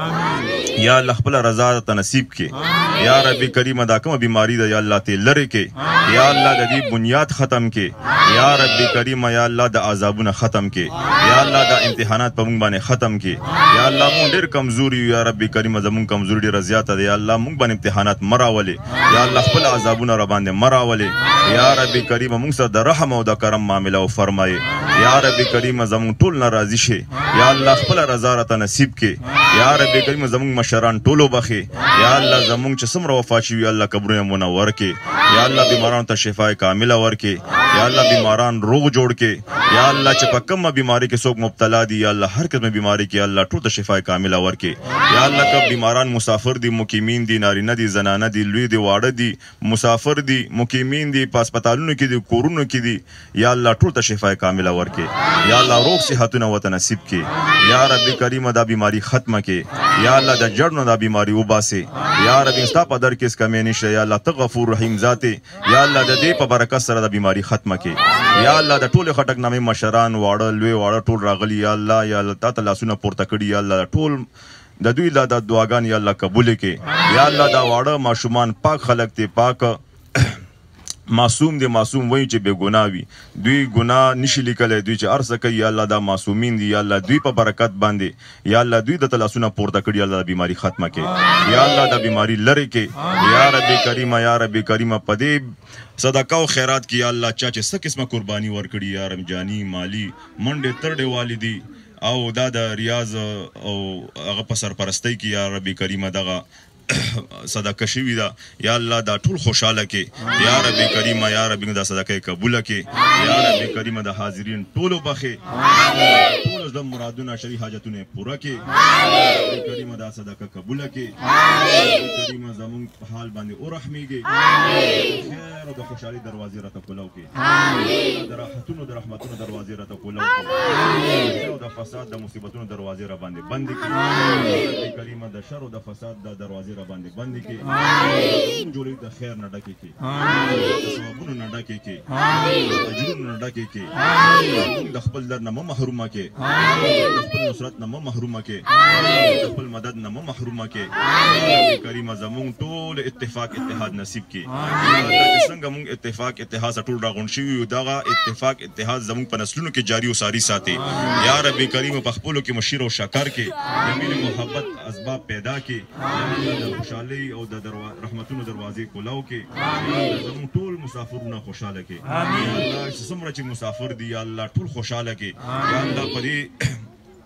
کړي یا الله خپله رضا راته نصیب کړي یا رب کریمه دا کومه بیماري ده یا الله ته لرې کړي یا الله د دې بنیاد ختم کړي یا رب کریمه یا الله د عذابونه ختم کړي یا الله د امتحانات په موږ باندې ختم کړي یا الله موږ ډېر کمزوري یو یا رب کریمه زمونږ کمزوري ډېره زیاته ده یا الله موږ باندې امتحانات مه راولې یا الله خپل عذابونه را باندې مه راولې یا رب کریمه موږ سره د رحم او د کرم معامله وفرمایې یا رب کریمه زمونږ ټول نه راضي شي یا الله خپله رضا راته نصیب کړي یا رب کریمه زمونږ مشران ټول وبخي یا الله زمونږ چې څومره وفات شوي الله قبرونه منور کړي یا الله بیمارانو ته شفای کامله ورکړي یا الله بیماران روغ جوړ کړي یا الله چې په کومه بیماري کې څوک مبتلا دي یا الله هر قسمه بیماري کې الله ټول ته شفای کامله ورکړي یا الله که بیماران مسافر دي مقیمین دي نارینه دي زنانه دي لوی دي واړه دي مسافر دي مقیمین دي په هسپتالونو کې دي کورونو کې دي یا الله ټول ته شفای کامله ورکړي یا الله روغ صحتونه ورته نصیب کړي یا رب کریمه دا بیماری ختمه کړي یا الله د جړ نه دا بیماری وباسي یا رب ستا په در کې هېڅ کمی نشته یا الله ته غفور رحیم ذات یا الله د دې په برکت سره د بیماری ختمه کړي یا الله د ټولې خټک نامې مشران واړه لوی واړه ټول راغلي یا الله یا الله تا ته لاسونه پورته کړي یا الله ټول د دوی دا د دعاګانې یا الله قبول کړي یا الله دا واړه ماشومان پاک خلک دي پاک معصوم دي معصوم وایي چې بې ګناه وي دوی ګناه نشي لیکلی دوی چې هر څه کوي یا الله دا معصومین دي یا الله دوی په برکت باندې یا الله دوی د تلاسونه پورته کړي یا الله د بیماري ختمه کړي یا الله دا بیماري لرې کړي یا رب کریمه یا رب کریمه په دې صدقه او خیرات کې یا الله چا چې څه قسمه قرباني ورکړي یا رب جاني مالي منډې ترډې والي دي او دا د ریاض او هغه په سرپرستۍ کې یا رب کریمه دغه صدقه شوي ده یا الله دا ټول خوشحاله کې یا رب کریمه یا رب دا صدقه قبوله کې یا رب کریمه د حاضرین ټولو بخې ټولو د مرادونه شرعي حاجتونه پوره کې یا رب کریمه دا صدقه قبوله کې یا رب کریمه زمونږ په حال باندې ورحمیږي خیر او د خوشحالي دروازې راته کولو کې د راحتونو د رحمتونو دروازې راته کولو کې او د فساد د مصیبتونو دروازې را باندې بندې کړي یا رب کریمه د شر او د فساد د دروازې را باندې بندې کړي جوړې د خیر نه ډکې کړي د ثوابونو نه ډکې کړي د اجرونو نه ډکې کړي موږ د خپل در نه مه محرومه کړي د خپل نصرت نه مه محرومه کړي د خپل مدد نه مه محرومه کړي کریمه زمونږ ټول اتفاق اتحاد نصیب کړي چې څنګه موږ اتفاق اتحاد ټول راغونډ شوي یو دغه اتفاق اتحاد زمونږ په نسلونو کې جاري او ساري ساتي یا رب کریمه په خپلو کې مشیر او شکر کې د مینې محبت اسباب پیدا کړي د خوشحالۍ او د رحمتونو دروازې کولاو کې زموږ ټول مسافرونه خوشحاله کې یا الله چې څومره چې مسافر دي یا الله ټول خوشحاله کې یا الله په دې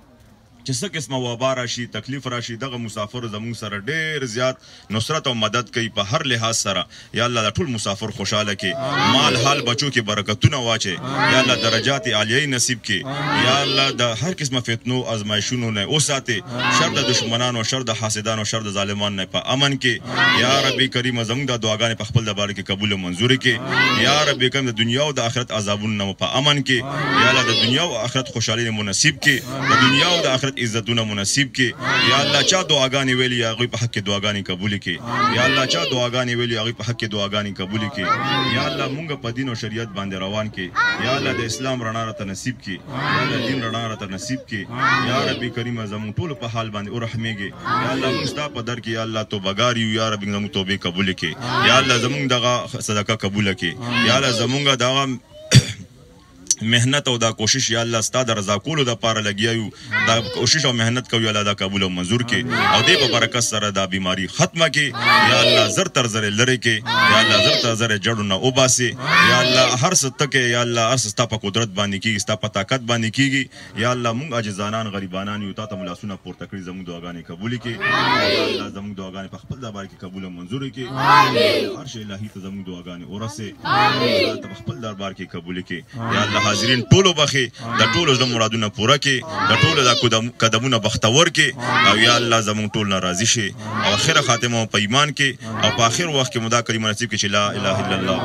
چې څه قسمه وبا راشي تکلیف راشي دغه مسافر زموږ سره ډېر زیات نصرت او مدد کوي په هر لحاظ سره یا الله د ټول مسافر خوشحاله کې مال حال بچو کې برکتونه واچي یا الله درجات عالیه نصیب کې یا الله د هر قسمه فتنو ازمایښونو نه وساتي شر د دشمنانو شر د حاسدانو شر د ظالمانو نه په امن کې یا رب کریم زموږ د دعاګانې په خپل دربار کې قبول او منظور کې یا رب کریم د دنیا او د آخرت عذابونو نه په امن کې یا الله د دنیا او آخرت خوشحالي مناسب کې د دنیا او د آخرت عزتونه مناسب کې یا الله چا دعاګانې ویلي هغوی په حق کې دعاګانې قبول کې یا الله چا دعاګانې ویلي هغوی په حق کې دعاګانې قبول کې یا الله مونږ په دین او شریعت باندې روان کې یا الله د اسلام رڼا راته نصیب کې یا الله دین رڼا راته نصیب کې یا رب کریم زموږ ټولو په حال باندې ورحمېږي یا الله موږ ستا په در کې یا الله توبهګار یو یا رب زموږ توبې قبول کې یا الله زموږ دغه صدقه قبوله کې یا الله زموږ دغه مهنت او دا کوشش یا الله ستا د رضا کولو دپاره لګیا یو دا کوشش او مهنت کوو یا الله دا قبول او منظور کړي او دې په برکت سره دا بیماری ختمه کړي یا الله زر تر زر لرې کړي یا الله زر تر زر جړو نه وباسي یا الله هر څه ته یا الله هر څه ستا په قدرت باندې کېږي ستا په طاقت باندې کېږي یا الله موږ عاجزانان غریبانان یو تا ته مو لاسونه پورته کړي زموږ دعاګانې قبولې کړي یا الله زموږ دعاګانې په خپل دربار کې قبول او منظور کړي هر شی الهي ته زموږ دعاګانې ورسې ته په خپل دربار کې قبول کړي یا الله حاضرین ټولو بخي د ټولو د مرادونه پوره کړي د ټولو د قدمونه بختور کړي او یا الله زموږ ټول نه راضي شي او اخره خاتمه په ایمان کې او په اخر وخت کې مو دا کلمه نصیب کړي چې لا اله الا الله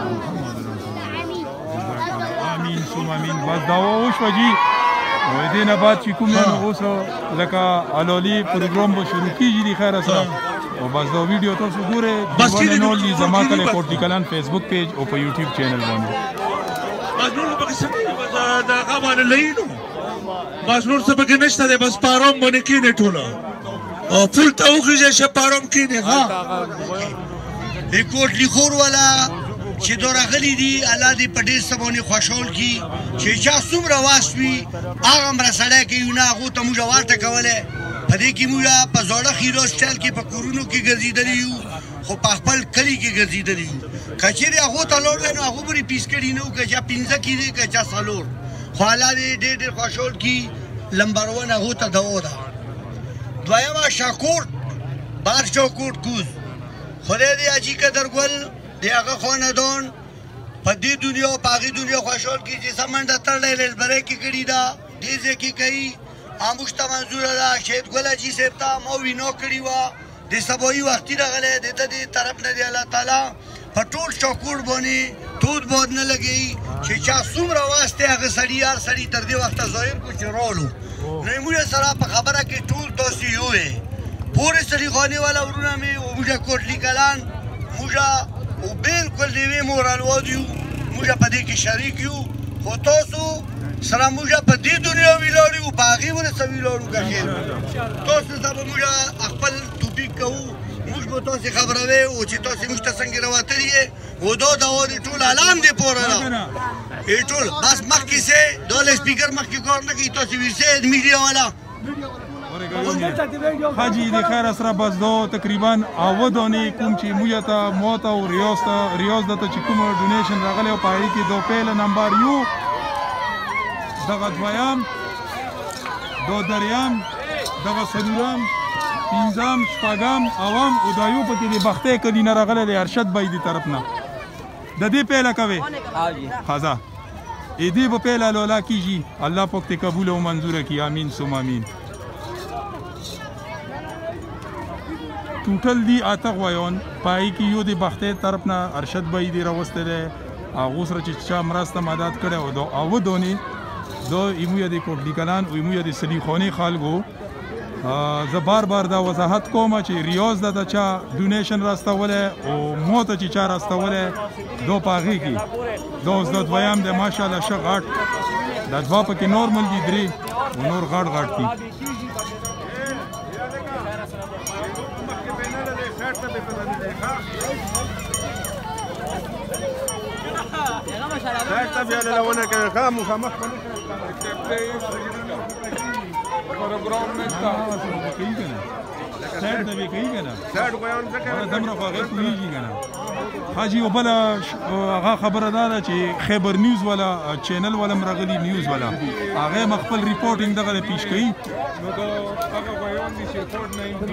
امین ثم امین. بس دا وشوه جي او دې نه بعد چې کوم نن اوس لکه الولي پروګرام به شروع کېږي د خیره سره او بس دا ویډیو تاسو ګورئ دیوان نول دي زما کلی کوټ کلان فیسبوک پیج او په یوټیوب چینل باندې بس نور پکې څه د هغه باندې لینو بس نور څه پکې نشته دی بس پاروم باندې کېنې ټوله او پول ته وخېږه چې پاروم کېنې ها د کوټلي خور والا چې دو راغلي دي الله دې په ډېر څه باندې خوشحال کړي چې چا څومره واس وي هغه مره سړی کوي نه هغو ته موږ ورته کولی په دې کې موږ په زوړه خیرو سټایل کې په کورونو کې ګرځېدلي یو خو په خپل کلي کې ګرځېدلي یو که چېرې هغو ته لوړلی نو هغو به پیس کړي نه وو که چا پنځه کې دی که چا څلور خو الله دې ډېر ډېر خوشحال کړي لمبر ون هغو ته دوا ده دویمه شاکوټ بار چوکوټ کوز خدای دې حاجي قدرګل د هغه خاندان په دې دنیا او په هغې دنیا خوشحال کړي چې څه منډه تړلی لیلبرۍ کې کړې ده دې ځای کې کوي اموږ ته منظوره ده شهید ګل حاجي صاحب ته ما وینا کړې وه د سبایي وختي راغلی د ده دې طرف نه دی الله تعالی په ټول چوکوټ باندې تود باد نه لګوي چې چا څومره واست دی هغه سړي هر سړي تر دې وخته ظاهر کړو چې رالو نو موږ سره په خبره کې ټول تاسو یو یې پورې سلیخانې والا ورونه مې موږ کوټلي کلان موږ او بالکل د یوې مورالواد یو موږ په دې کې شریک یو خو تاسو سره موږ په دې دنیا ویلاړ یو په هغې ورسه ویلاړو که خیر تاسو ته به موږ خپل توپیک کوو موږ به تاسې خبروي او چې تاسې موږ ته څنګه راوتلي یې او دا دوا دې ټول علام دې پوره ده ای ټول بس مخکې سې دا له سپیکر مخکې کار نه کوي تاسې ویسې میډیا والا حاجی د خیر سره بس دو تقریبا اوه دانې کوم چې موږ ته موت او ریاض ته ریاض دته چې کوم ډونیشن راغلی او په هغې کې دو پیله نمبر یو دغه دویم دو دریم دغه څلورم پنځم شپږم اوم او دا یو پکې د بختې کلي نه راغلی دی ارشد بای دې طرف نه د دې پیله کوې ښه ای دې به پیله لولا کېږي الله پاک دې قبول او منظوره کړي امین ثم امین ټوټل دی اته غوایان پای کې یو د بختې طرف نه ارشد بای دې راوستی دی هغو سره چې چا مرسته مدد کړی او دا اوه دانې دا ایمویه د کوټلي کلان او ایمویه د سلیخانې خلکو زه بار بار دا وضاحت کوم چې ریاض ده د چا ډونیشن راستولی او مو ته چې چا راستولی دا په هغې کې دا اوس دا دویم دی ماشاءالله ښه غټ دا دوه پکې نورمل دي درې او نور غټ غټ دي ته بیا لونه کوي ښه مخامخ پروګرام نشته کوي که نه سایډ ته به کوي که نه دمره خو هغې پوهېږي که نه حاجي یو بله هغه خبره دا ده چې خیبر نیوز والا چینل والا هم راغلي نیوز والا هغې هم خپل ریپورټینګ دغه د پیش کوي نو د هغه ویان دي چې کوډ ناینټین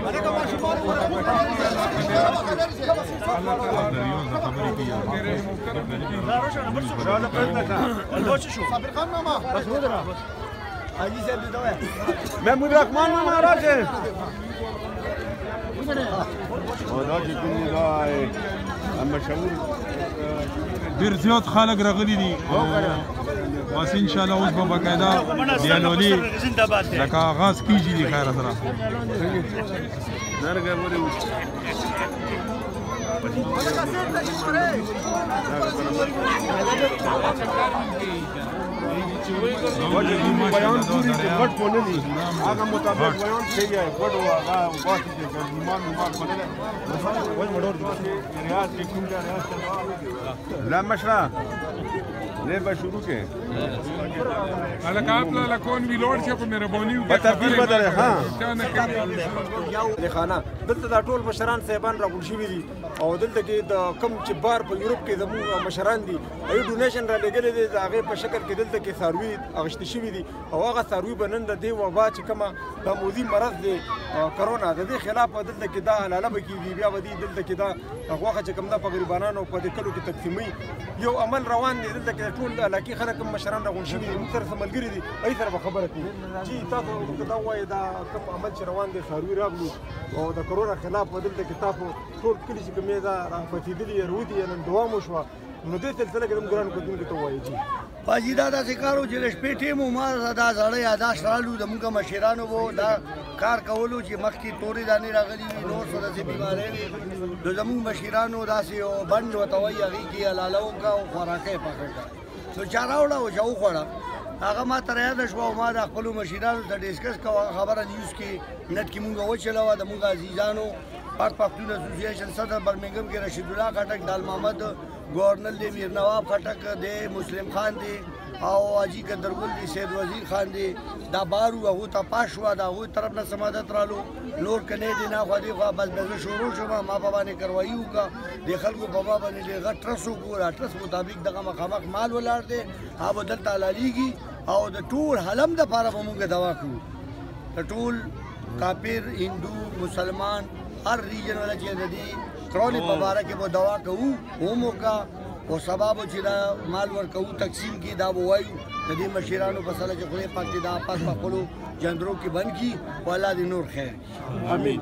محمود رحمان ماما راځي دا چې کوم دا مشهور ډېر زیات خلک راغلي دي بس انشاءالله اوس به باقاعده دیالولي لکه آغاز کېږي د خیره سره بیان پوری چې غټ کو نه دي هغه مطابق بیان کوي غټ او هغه واسي چې ایمان ایمان باندې وځ مړور دي ریاض کې کوم ځای ریاض لا مشرا ले बस शुरू के अलग आप ला कौन भी लौट से को मेरे बोनी په ترتیب بدل ها د خانه دلته د ټول مشران صاحبان راغونډ شوي دي او دلته کې د کم چې بار په یورپ کې زموږ مشران دي ای ډونیشن را لګلې دي د هغې په شکل کې دلته کې څاروي اخیستې شوي دي او هغه څاروي به نن د دې وبا چې کومه د موذي مرض دی کرونا د دې خلاف دلته کې دا حلاله به کېږي بیا به دي دلته کې دا غوښه چې کوم ده په غریبانانو په دې کلو کې تقسیموي یو عمل روان دی دلته کې ټول علاقې خلک هم مشران راغونډ شوي دي موږ سره څه ملګري دي ای سره به خبره کوي چې تاسو دا وایي دا کوم عمل چې روان دی څاروي راغلو او د کرونا خلاف دلته کې تاسو ټول کلي چې کومې دا رافتېدلي رودي نن دوام وشوه نو دې سلسله کې هم ګرانو کتونکو ته وایي چې باجي دا داسې کار و چې د شپې ټیم و ما دا زاړه یاداشت رالو زموږ مشرانو به دا کار کولو چې مخکې تورې دانې راغلي وي نور څه داسې بیمارۍ وي نو زموږ مشرانو داسې یو بند ورته وایي هغې کې حلاله وکړه او خوراکۍ پخه کړه نو چا راوړه او چا وخوړه هغه ما ته یاده شوه او ما د خپلو مشرانو ته ډسکس کوه هغه خبره نیوز کې نت کې مونږ وچلوه د مونږ عزیزانو پاک پښتون اسوسییشن صدر برمنګم کې رشید الله خټک دال محمد گورنر دی میر نواب خټک دی مسلم خان دی او حاجي قدرګل دی سید وزیر خان دی دا بارو هغه ته پاش و دا هغه طرف نه سمادت رالو نور کنه دی نه خو دی خو بس به شروع شوه ما په باندې کروایو کا د خلکو په بابا باندې غټرسو کو راټرس مطابق دغه مخامخ مال ولار دی هغه دلته لالیږي او د ټول حلم د پاره به موږ دوا کوو د ټول کافر هندو مسلمان هر ریجن والا چې د دې کرونې په باره کې به دوا کوو هم وکړه او سبا به چې دا مال ورکوو تقسیم کې دا به وایو د دې مشرانو په سره چې خدای پاک دې دا آفات په خپلو جندرو کې بند کړي او الله دې نور خیر امین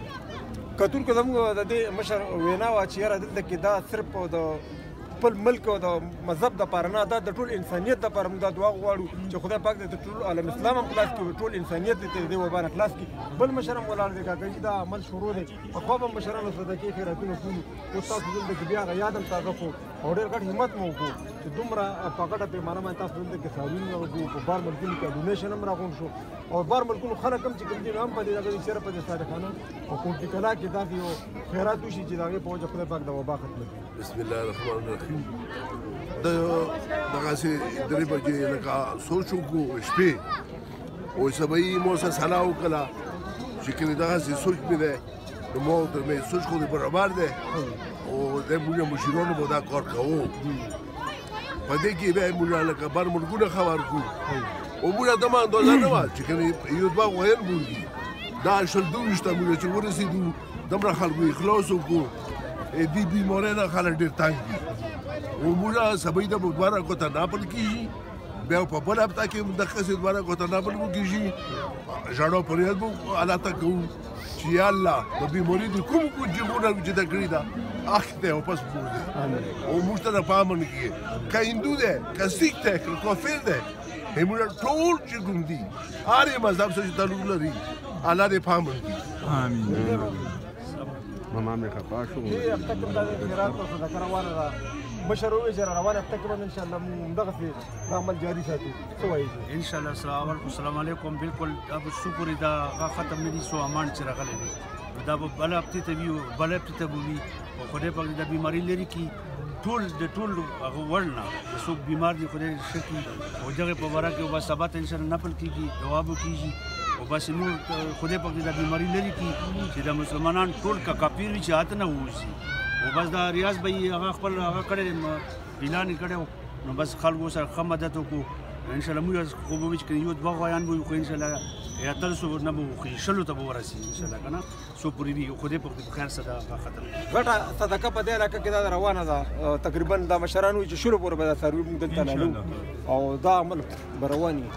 کتونکو زموږ د دې مشر وینا وه چې یاره دلته کې دا صرف د خپل ملک او د مذهب دپاره نه دا د ټول انسانیت دپاره موږ دا دعا غواړو چې خدای پاک دې د ټول عالم اسلام هم خلاص کړي ټول انسانیت دې د دې وبا نه خلاص کړي بل مشر هم ولاړ دی کاکا جي دا عمل شروع دی پخوا به مشرانو صدقې خیراتونه کړو اوس تاسو دلته کې بیا هغه یاد هم تازه کړو او ډېر غټ همت مو وکړو چې دومره په غټه پیمانه باندې تاسو دلته کې څاروي وکړو په بار ملکونو کې ډونیشن هم راغونډ شو او بار ملکونو خلک هم چې کوم دي هم په دې دغه سره په دې صادقانه او کوټي کلا کې دا یو خیرات وشي چې دغه په وجه خدای پاک د وبا ختم کړي بسم الله الرحمن الرحیم د دغه سي درې بجې لکه سوچ وکړو شپې او سبای مو سره سلا وکړه چې کله دغه سي سوچ مې ده نو مو ته مې سوچ خو دې برابر ده او د موږ مشرانو به دا کار کوو په دې کې به موږ لکه بار ملګونه خبر کو او موږ د ما اندازه نه و چې کله یو دوه وایل بورګي دا شل دوشته موږ چې ورسېدو دمره خلکو اخلاص وکړو دې بیمارۍ نه خلک ډېر تنګ دي او موږ سبا د دواره کوته ناپل کیږي بیا په بل هفته کې د خسې دواره کوته ناپل کیږي ژړو پرېد مو حالات کوو چې الله د بیمارۍ د کوم کوم جمهور چې دا کړی دا اخته او پس بوده او موږ ته پامن کیږي که هندو ده که سیک ده که کافر ده همون ټول چې کوم دي هر مذهب سره تعلق لري الله دې پامن کړي امين ماما مې خپا شو دې هفته کې دا خیرات او صدقه روانه ده مشر وې چې روانه هفته کې باندې ان شاء الله موږ دغه عمل جاری ساتو څه وایي ان شاء الله السلام علیکم السلام علیکم بالکل اب شکر دا ختم نه دي سو امان چې راغلی دا به بل هفته ته وي بل هفته ته وي او خدای پاک د بیماری لري کی ټول د ټول هغه ورنه څوک بیمار دي خدای شکی او دغه په وره کې بس سبا ته ان شاء الله نفل کیږي جواب کیږي او بس نور خدای پاک د بیماری لري کی چې د مسلمانان ټول کا کافر وي چې هات نه ووسی او بس دا ریاض به هغه خپل هغه کړی اعلان کړو نو بس خلکو سره ښه مدد وکړو ان شاء الله موږ خو به وچ کې یو دوه غویان به خو ان شاء الله یا تل سو نه به خو شلو ته به ورسي ان شاء الله کنه سو پوری وي خو دې په خیر سره ختم غټه صدقه په دې علاقه کې دا روانه ده تقریبا د مشرانو چې شلو پورې به دا څاروي موږ دلته لالو او دا عمل به رواني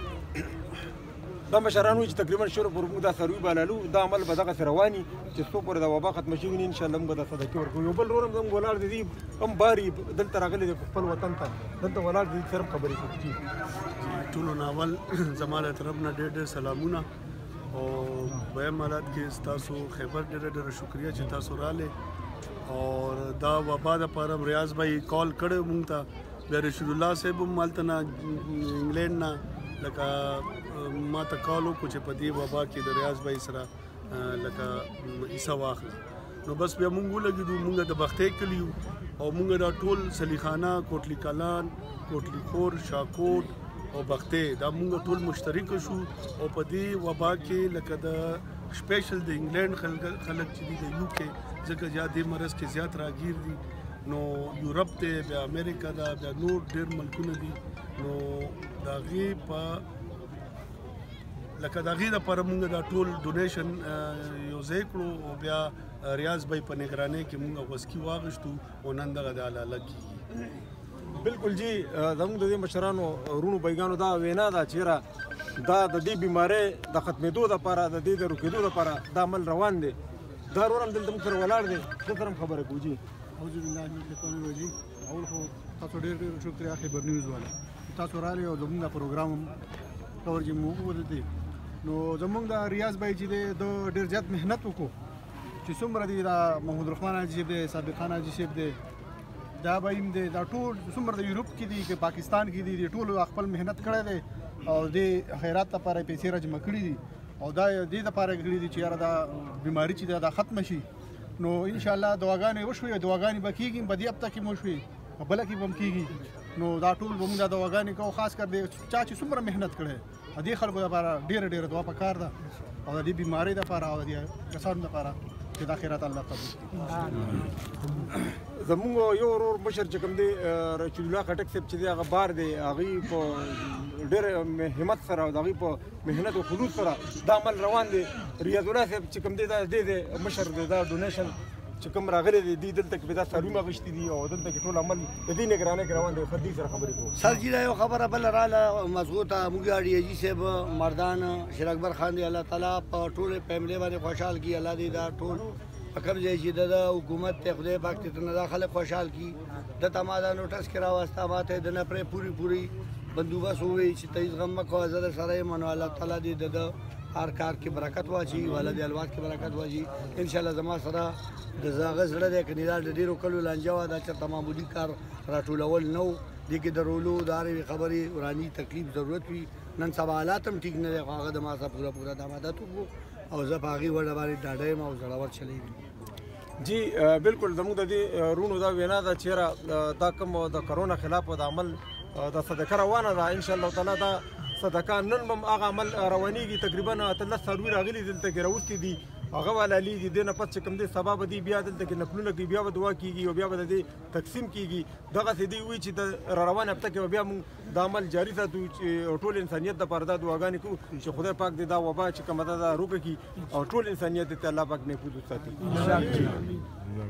دا مشرانو چې تقریبا شروع پر موږ دا څاروي بالالو دا عمل به دغه رواني چې څو پر دا وبا ختم شي ان شاء الله موږ دا صدقه ورکو یو بل رورم زم ګولار دي هم باري دلته راغلي د خپل وطن ته دلته ولار دي صرف خبرې کوي ټولو ناول زماله طرف نه ډېر ډېر سلامونه او به مالات کې تاسو خبر ډېر ډېر شکریا چې تاسو رااله او دا وبا د پرم ریاض بھائی کال کړو مونږ ته د رسول الله صاحب مالتنا انګلند نه لکه ما ته کالو کو چې په دې وبا کې د ریاض بھائی سره لکه عیسی واخله نو بس بیا مونږ لګیدو مونږ د بختې کلیو او موږ دا ټول سلیخانه کوټلی کلان کوټلی خور شاکوټ او بختې دا موږ ټول مشترک شو او په دې وبا کې لکه د سپیشل د انګلند خلک خلک چې دي د یو کې ځکه چې دې مرض کې زیات راګیر دي نو یورپ ته بیا امریکا دا بیا نور ډېر ملکونه دي نو د هغې په لکه د هغې دپاره موږ دا ټول ډونیشن یو ځای کړو او بیا ریاض بھائی په نگرانۍ کې موږ غوسکي واغشتو او نن دغه د حلاله کېږي. بالکل جی زموږ د دې مشرانو ورونو بیګانو دا وینا ده چېرې دا د دې بیمارۍ د ختمېدو دپاره د دې د روکېدو دپاره دا عمل روان دی. دا ورور هم دلته موږ سره ولاړ دی ده سره هم خبره کوو جي. اعوذ بالله من الشیطان الرجیم. اول خو تاسو ډېر ډېر شکریه خبر نیوز والا تاسو راغلي او زموږ دا پروګرام هم کور چې موږ ولدی نو زموږ د ریاض بھائی چې دی د ډېر زیات محنت وکړو چې څومره دی دا محمود رحمان حاجي صاحب دی صادق خان حاجي صاحب دی دا به هم دی دا ټول څومره د یورپ کې دي که پاکستان کې دي ټولو خپل محنت کړی دی او دې خیرات لپاره پیسې راجمع کړي دي او دا دې لپاره کړي دي چې یاره دا بیماري چې ده دا ختمه شي. نو انشاءالله دعاګانې وشوې دعاګانې به کېږي په دې هفته کې مو شوې په بله کې به هم کېږي نو دا ټول به موږ دا دعاګانې کوو خاص کر دې چا چې څومره محنت کړی د دې خلکو لپاره ډېره ډېره دعا پکار ده او د دې بیمارۍ لپاره او د دې کسانو لپاره چې دا خیرات الله قبول کړي. زموږ یو ورور مشر چې کوم دی رسول الله خټک صاحب چې دی هغه بار دی هغې په ډېر همت سره او د هغې په محنت او خلوص سره دا عمل روان دی. ریاض الله صاحب چې کوم دی دا دی دی مشر دی دا ډونیشن چې کوم راغلی دی دی دلته کې به دا څاروي اخیستي دي او دلته کې ټول عمل د دې نګرانۍ کې روان دی. خو دې سره خبرې کوو سر جی دا یو خبره بله راله مضغوطه موږ اډي حاجي صاحب مردان شیر اکبر خان دی الله تعالی په ټولې فیملۍ باندې خوشحال کړي الله دې دا ټول په کوم ځای چې د حکومت ته خدای پاک ته نه دا خلک خوشحال کړي د تا ما دا نوټس کې راوسته ما ته د نه پرې پوری پوری بندوبست ووایي چې ته هېڅ غم مه کوه زه در سره یم نو الله تعالی دې د هر کار کې برکت واچي والا د الواد کې برکت واچي انشاءالله زما سره د هغه زړه دی که نه دا د ډېرو کلو لانجه وه دا چېرته معمولي کار راټولول نه و دې کې د رولو د هرې خبرې وراني تکلیف ضرورت وي نن سبا حالات هم ټیک نه دی خو هغه د ما سره پوره پوره د عمادت وکړو او زه په هغې وډه باندې ډاډه یم او زړور چلېږم. جی بالکل زموږ د دې رونو دا وینا ده چېرې دا کوم د کرونا خلاف د عمل د صدقه روانه ده انشاءالله تعالی دا صدقه نن به هم هغه عمل روانېږي تقریبا اتلس څاروي راغلي دلته کې راوستي دي هغه به حلالېږي دې نه پس چې کوم دی سبا به دی بیا دلته کې نقلونه کوي بیا به دعا کېږي او بیا به د دې تقسیم کېږي دغسې دی وایي چې د را روانه هفته کې به بیا موږ دا عمل جاري ساتو چې ټول انسانیت دپاره دا دعاګانې کوو چې خدای پاک دې دا وبا چې کومه ده دا روکه کړي او ټول انسانیت ته الله پاک محفوظ وساتي.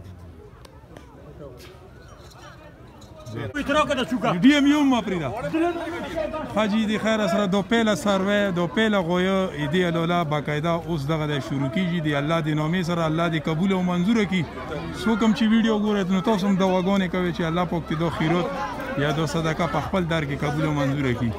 دی ام یوم ما پریدا حاجی دی خیر سره دو پیله سروې دو پیله غویا ایدی الاله باقاعده اوس دغه د شروع کیږي دی الله دی نومې سره الله دی قبول او منظور کړي سو کوم چې ویډیو ګورئ نو تاسو هم د واګونې کوي چې الله پاک دې دو خیرات یا دو صدقه په خپل در کې قبول او منظور کړي.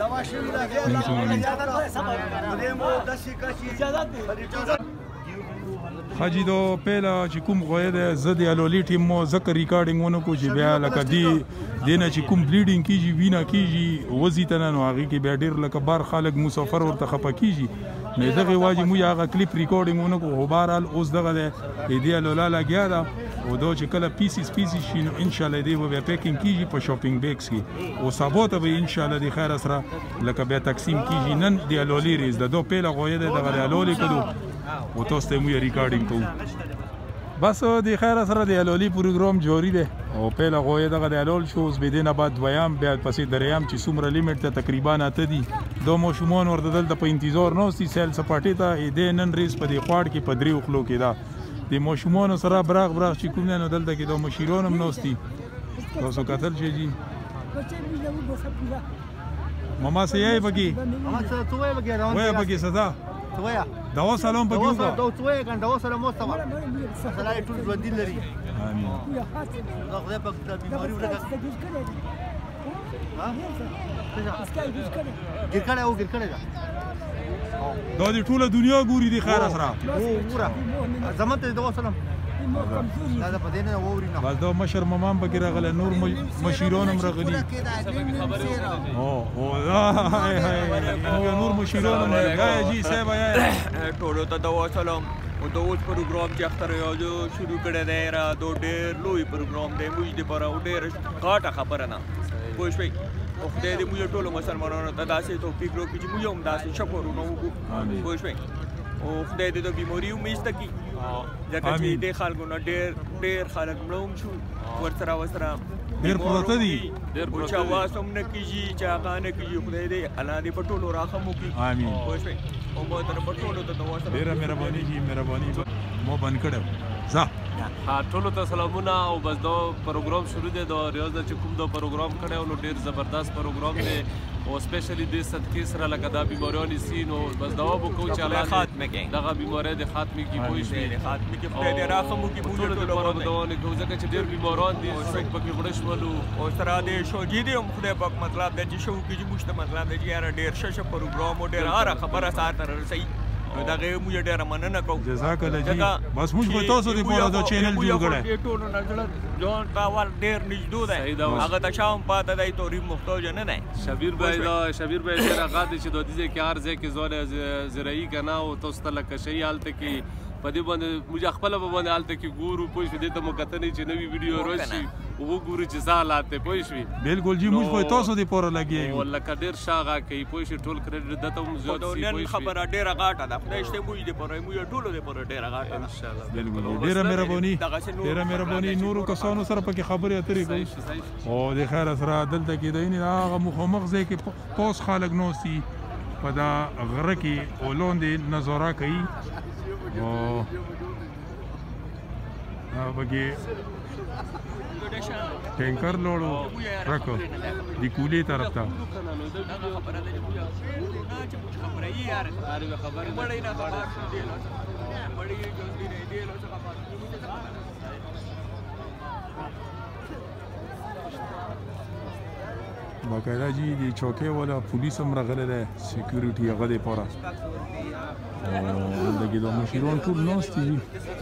حاجی دو پیله چې کوم غوی دی زه د الولي ټیم مو ځکه ریکارډینګ ونه کړو چې بیا لکه دی دې نه چې کوم بلیډینګ کېږي وینه کېږي وځي ته نه نو هغې کې بیا ډېر لکه بار خلک مسافر ورته خفه کېږي نو دغې واجې موږ هغه کلیپ ریکارډینګ ونه کړو خو بهرحال اوس دغه دی دې الولا لګیا ده او دا چې کله پیسیس پیسیس شي نو انشاءالله دې به بیا پیکینګ کېږي په شاپینګ بیګس کې او سبا ته به انشاءالله د خیر سره لکه بیا تقسیم کېږي نن د الولي ریز ده دو پیله غویه دی دغه د الولي کړو او تاسو ته موږ ریکارډینګ کوو بس د خیر سره د الولي پروګرام جاری دی او پیله غویه دغه د الول شو اوس بې دې نه بعد دویم بیا پسې دریم چې څومره لیمټ ته تقریبا اته دي دو ماشومان ورته دلته په انتظار ناست دي سیل سپاټۍ ته دې نن ریز په دې خواړ کې په دریو خولو کې ده د ماشومانو سره براغ براغ چې کوم دی نو دلته کې دا مشیران هم ناست دي تاسو کتل شئ جي ماما څه یې پکې وایه پکې څه ده تویا دوا سلام پکې وکړه دا تویا کنه دوا سلام مستوه سلام ټول ژوند لري امين دا خدای پاک د بیماری ورته ها ګر کړه او ګر کړه دا د ټوله دنیا ګوري دي خیر سره وګوره زمون ته دوا سلام دا د پدې نه ووري نه بس دا مشر مامان پکې راغله نور مشیران هم راغلي او او هاي هاي نور مشیران هم راغلي جی صاحب ټولو ته دوا سلام او د اوس پروګرام چې اختر یو شروع کړی دی را د ډېر لوی پروګرام دی موږ دپاره او ډېره غاټه خبره نه پوه شوئ او خدای دې موږ ټولو مسلمانانو ته داسې توفیق راکړي چې موږ هم داسې شکرونه وکړو پوه شوئ او خدای دې د بیماري هم ایسته کړي ځکه چې دې خلکو نه ډېر ډېر خلک مړه هم شو ورسره ورسره ډېر پراته دي او چې اواز هم نه کېږي چې هغه نه کېږي خدای دې الله دې په ټولو راحم وکړي آمین پوه شوئ او محترم په ټولو ته دعا سره ډېره مهرباني دي مهرباني مو بند کړی ځه ټولو ته سلامونه او بس دا پروګرام شروع دی د ریاض نه چې کوم دا پروګرام کړی نو ډېر زبردست پروګرام دی او سپیشلی د صدقې سره لکه دا بیماریان سي نو بس دعا به کوو چې الله خاتمه کړي دغه بیماری د خاتمه کړي پوه شوې خاتمه کړي خدای دې راحم وکړي موږ ټولو لپاره به دعا نه کوو ځکه چې ډېر بیماران دي څوک پکې مړه شولو او سره دې شوګي دي هم خدای پاک مطلب دی چې شوګي چې موږ ته مطلب دی چې یاره ډېر ښه ښه پروګرام او ډېر هره خبره سهار ته رسوي نو دغه موږ ډېره مننه کوو جزاک الله جی بس موږ به تاسو دپاره دا چینل جوړ کړی ټولو نه زړه جون کاول ډېر نږدې دی هغه ته شام پاته دی توریب محتاج نه دی شبیر بھائی دا شبیر بھائی ډېر هغه دی چې د دې کې هر ځای کې زور زرعي که نه او تاسو ته لکه شی هلته کې په دې باندې موږ خپله به باندې هلته کې ګورو پوه شوې دې ته مو کتنې چې نوي ویډیو راشي وګورو چې څه حالات دی پوه شوې بلکل جی موږ به تاسو دپاره لګیا یو لکه ډېر ښه هغه کوي پوه شوې ټول کریډټ دته هم زیات سي نن خبره ډېره غاټه ده خدای شته موږ دپاره موږ ټولو دپاره ډېره غاټه ده انشاءالله بلکل ډېره مهرباني ډېره مهرباني نورو کسانو سره پکې خبرې اترې کوي او د خیر سره دلته کې د هغه مخامخ ځای کې پوس خلک ناست دي په دا غره کې او لاندې نظاره کوي او بګي ټینکر لوړو ټرک د کولې طرف ته باقاعده جی د چوکۍ والا پولیس هم راغلی دی سیکیورټي هغه دپاره او دلته کې د مشران ټول ناست دي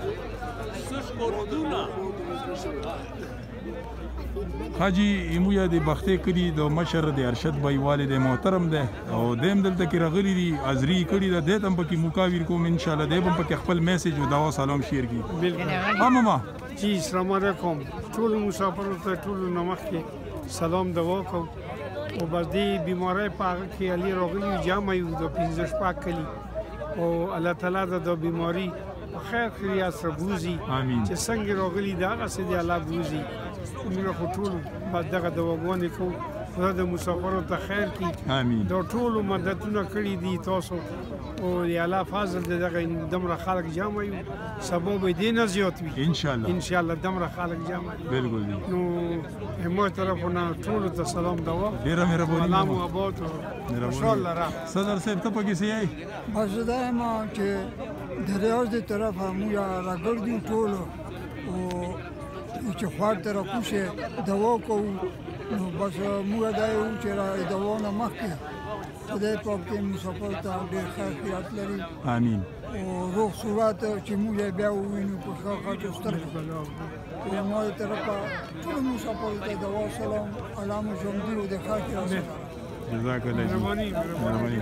حاجی ایمویا د بختې کلي د مشر د ارشد بای والد محترم دی او دیم دلته کې راغلی دي حاضري کړې ده دی ته هم پکې مقاویر کوم انشاءالله دی به هم پکې خپل میسج او دعا سلام شیر کړي ها ماما جی السلام علیکم ټولو مسافرو ته ټولو نه مخکې سلام دعا کوم او بس دې بیمارۍ په هغه کې علي راغلي جمع یو د پنځه شپږ کلي او الله تعالی د دا بیماری په خیر خیریت سره بوزي چې څنګه راغلي د هغسې د الله بوزي موږ خو ټول بس دغه دواګانې کوو خدای د مسافرو ته خیر کړي دا ټولو مددونه کړي دي تاسو او د الله فضل د دغه دومره خلک جمع یو سبا به دې نه زیات وي انشاءالله انشاءالله دومره خلک جمع بلکل نو همو طرفونه ټولو ته سلام دوا ډېره مهرباني سلام او آباد ماشاءالله را صدر صاحب ته پکې څه یې بس دا ما چې د ریاض د طرفه موږ راګرځو ټولو او چې خوار ته راکوشه دوا کوو نو بس موږ دا یو چې دوا نه مخکې خدای پاک دې مسافر ته ډېر خیر خیرات لري امین او روغ صورت چې موږ بیا ووینو په ښه خاطر سترګو زما د طرفه ټولو مسافرو ته دوا سلام الله مو ژوندي او د خیر خیرات جزاک الله مهرباني مهرباني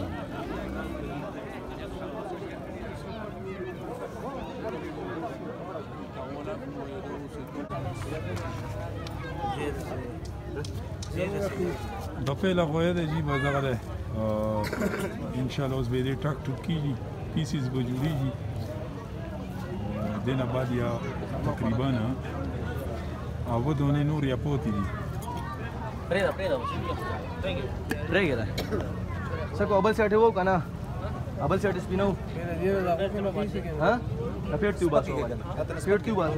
د پیله غویه ده جی به دغه ده انشاءالله اوس به یې ټک ټوک کېږي پیسز به جوړېږي دې نه بعد یا تقریبا اوه دونې نور یا پوتې دي پرېږده پرېږده پرېږده څه کو بل سیټ وو که نه بل سیټ سپینو ها پیټ تیو باسو پیټ تیو باسو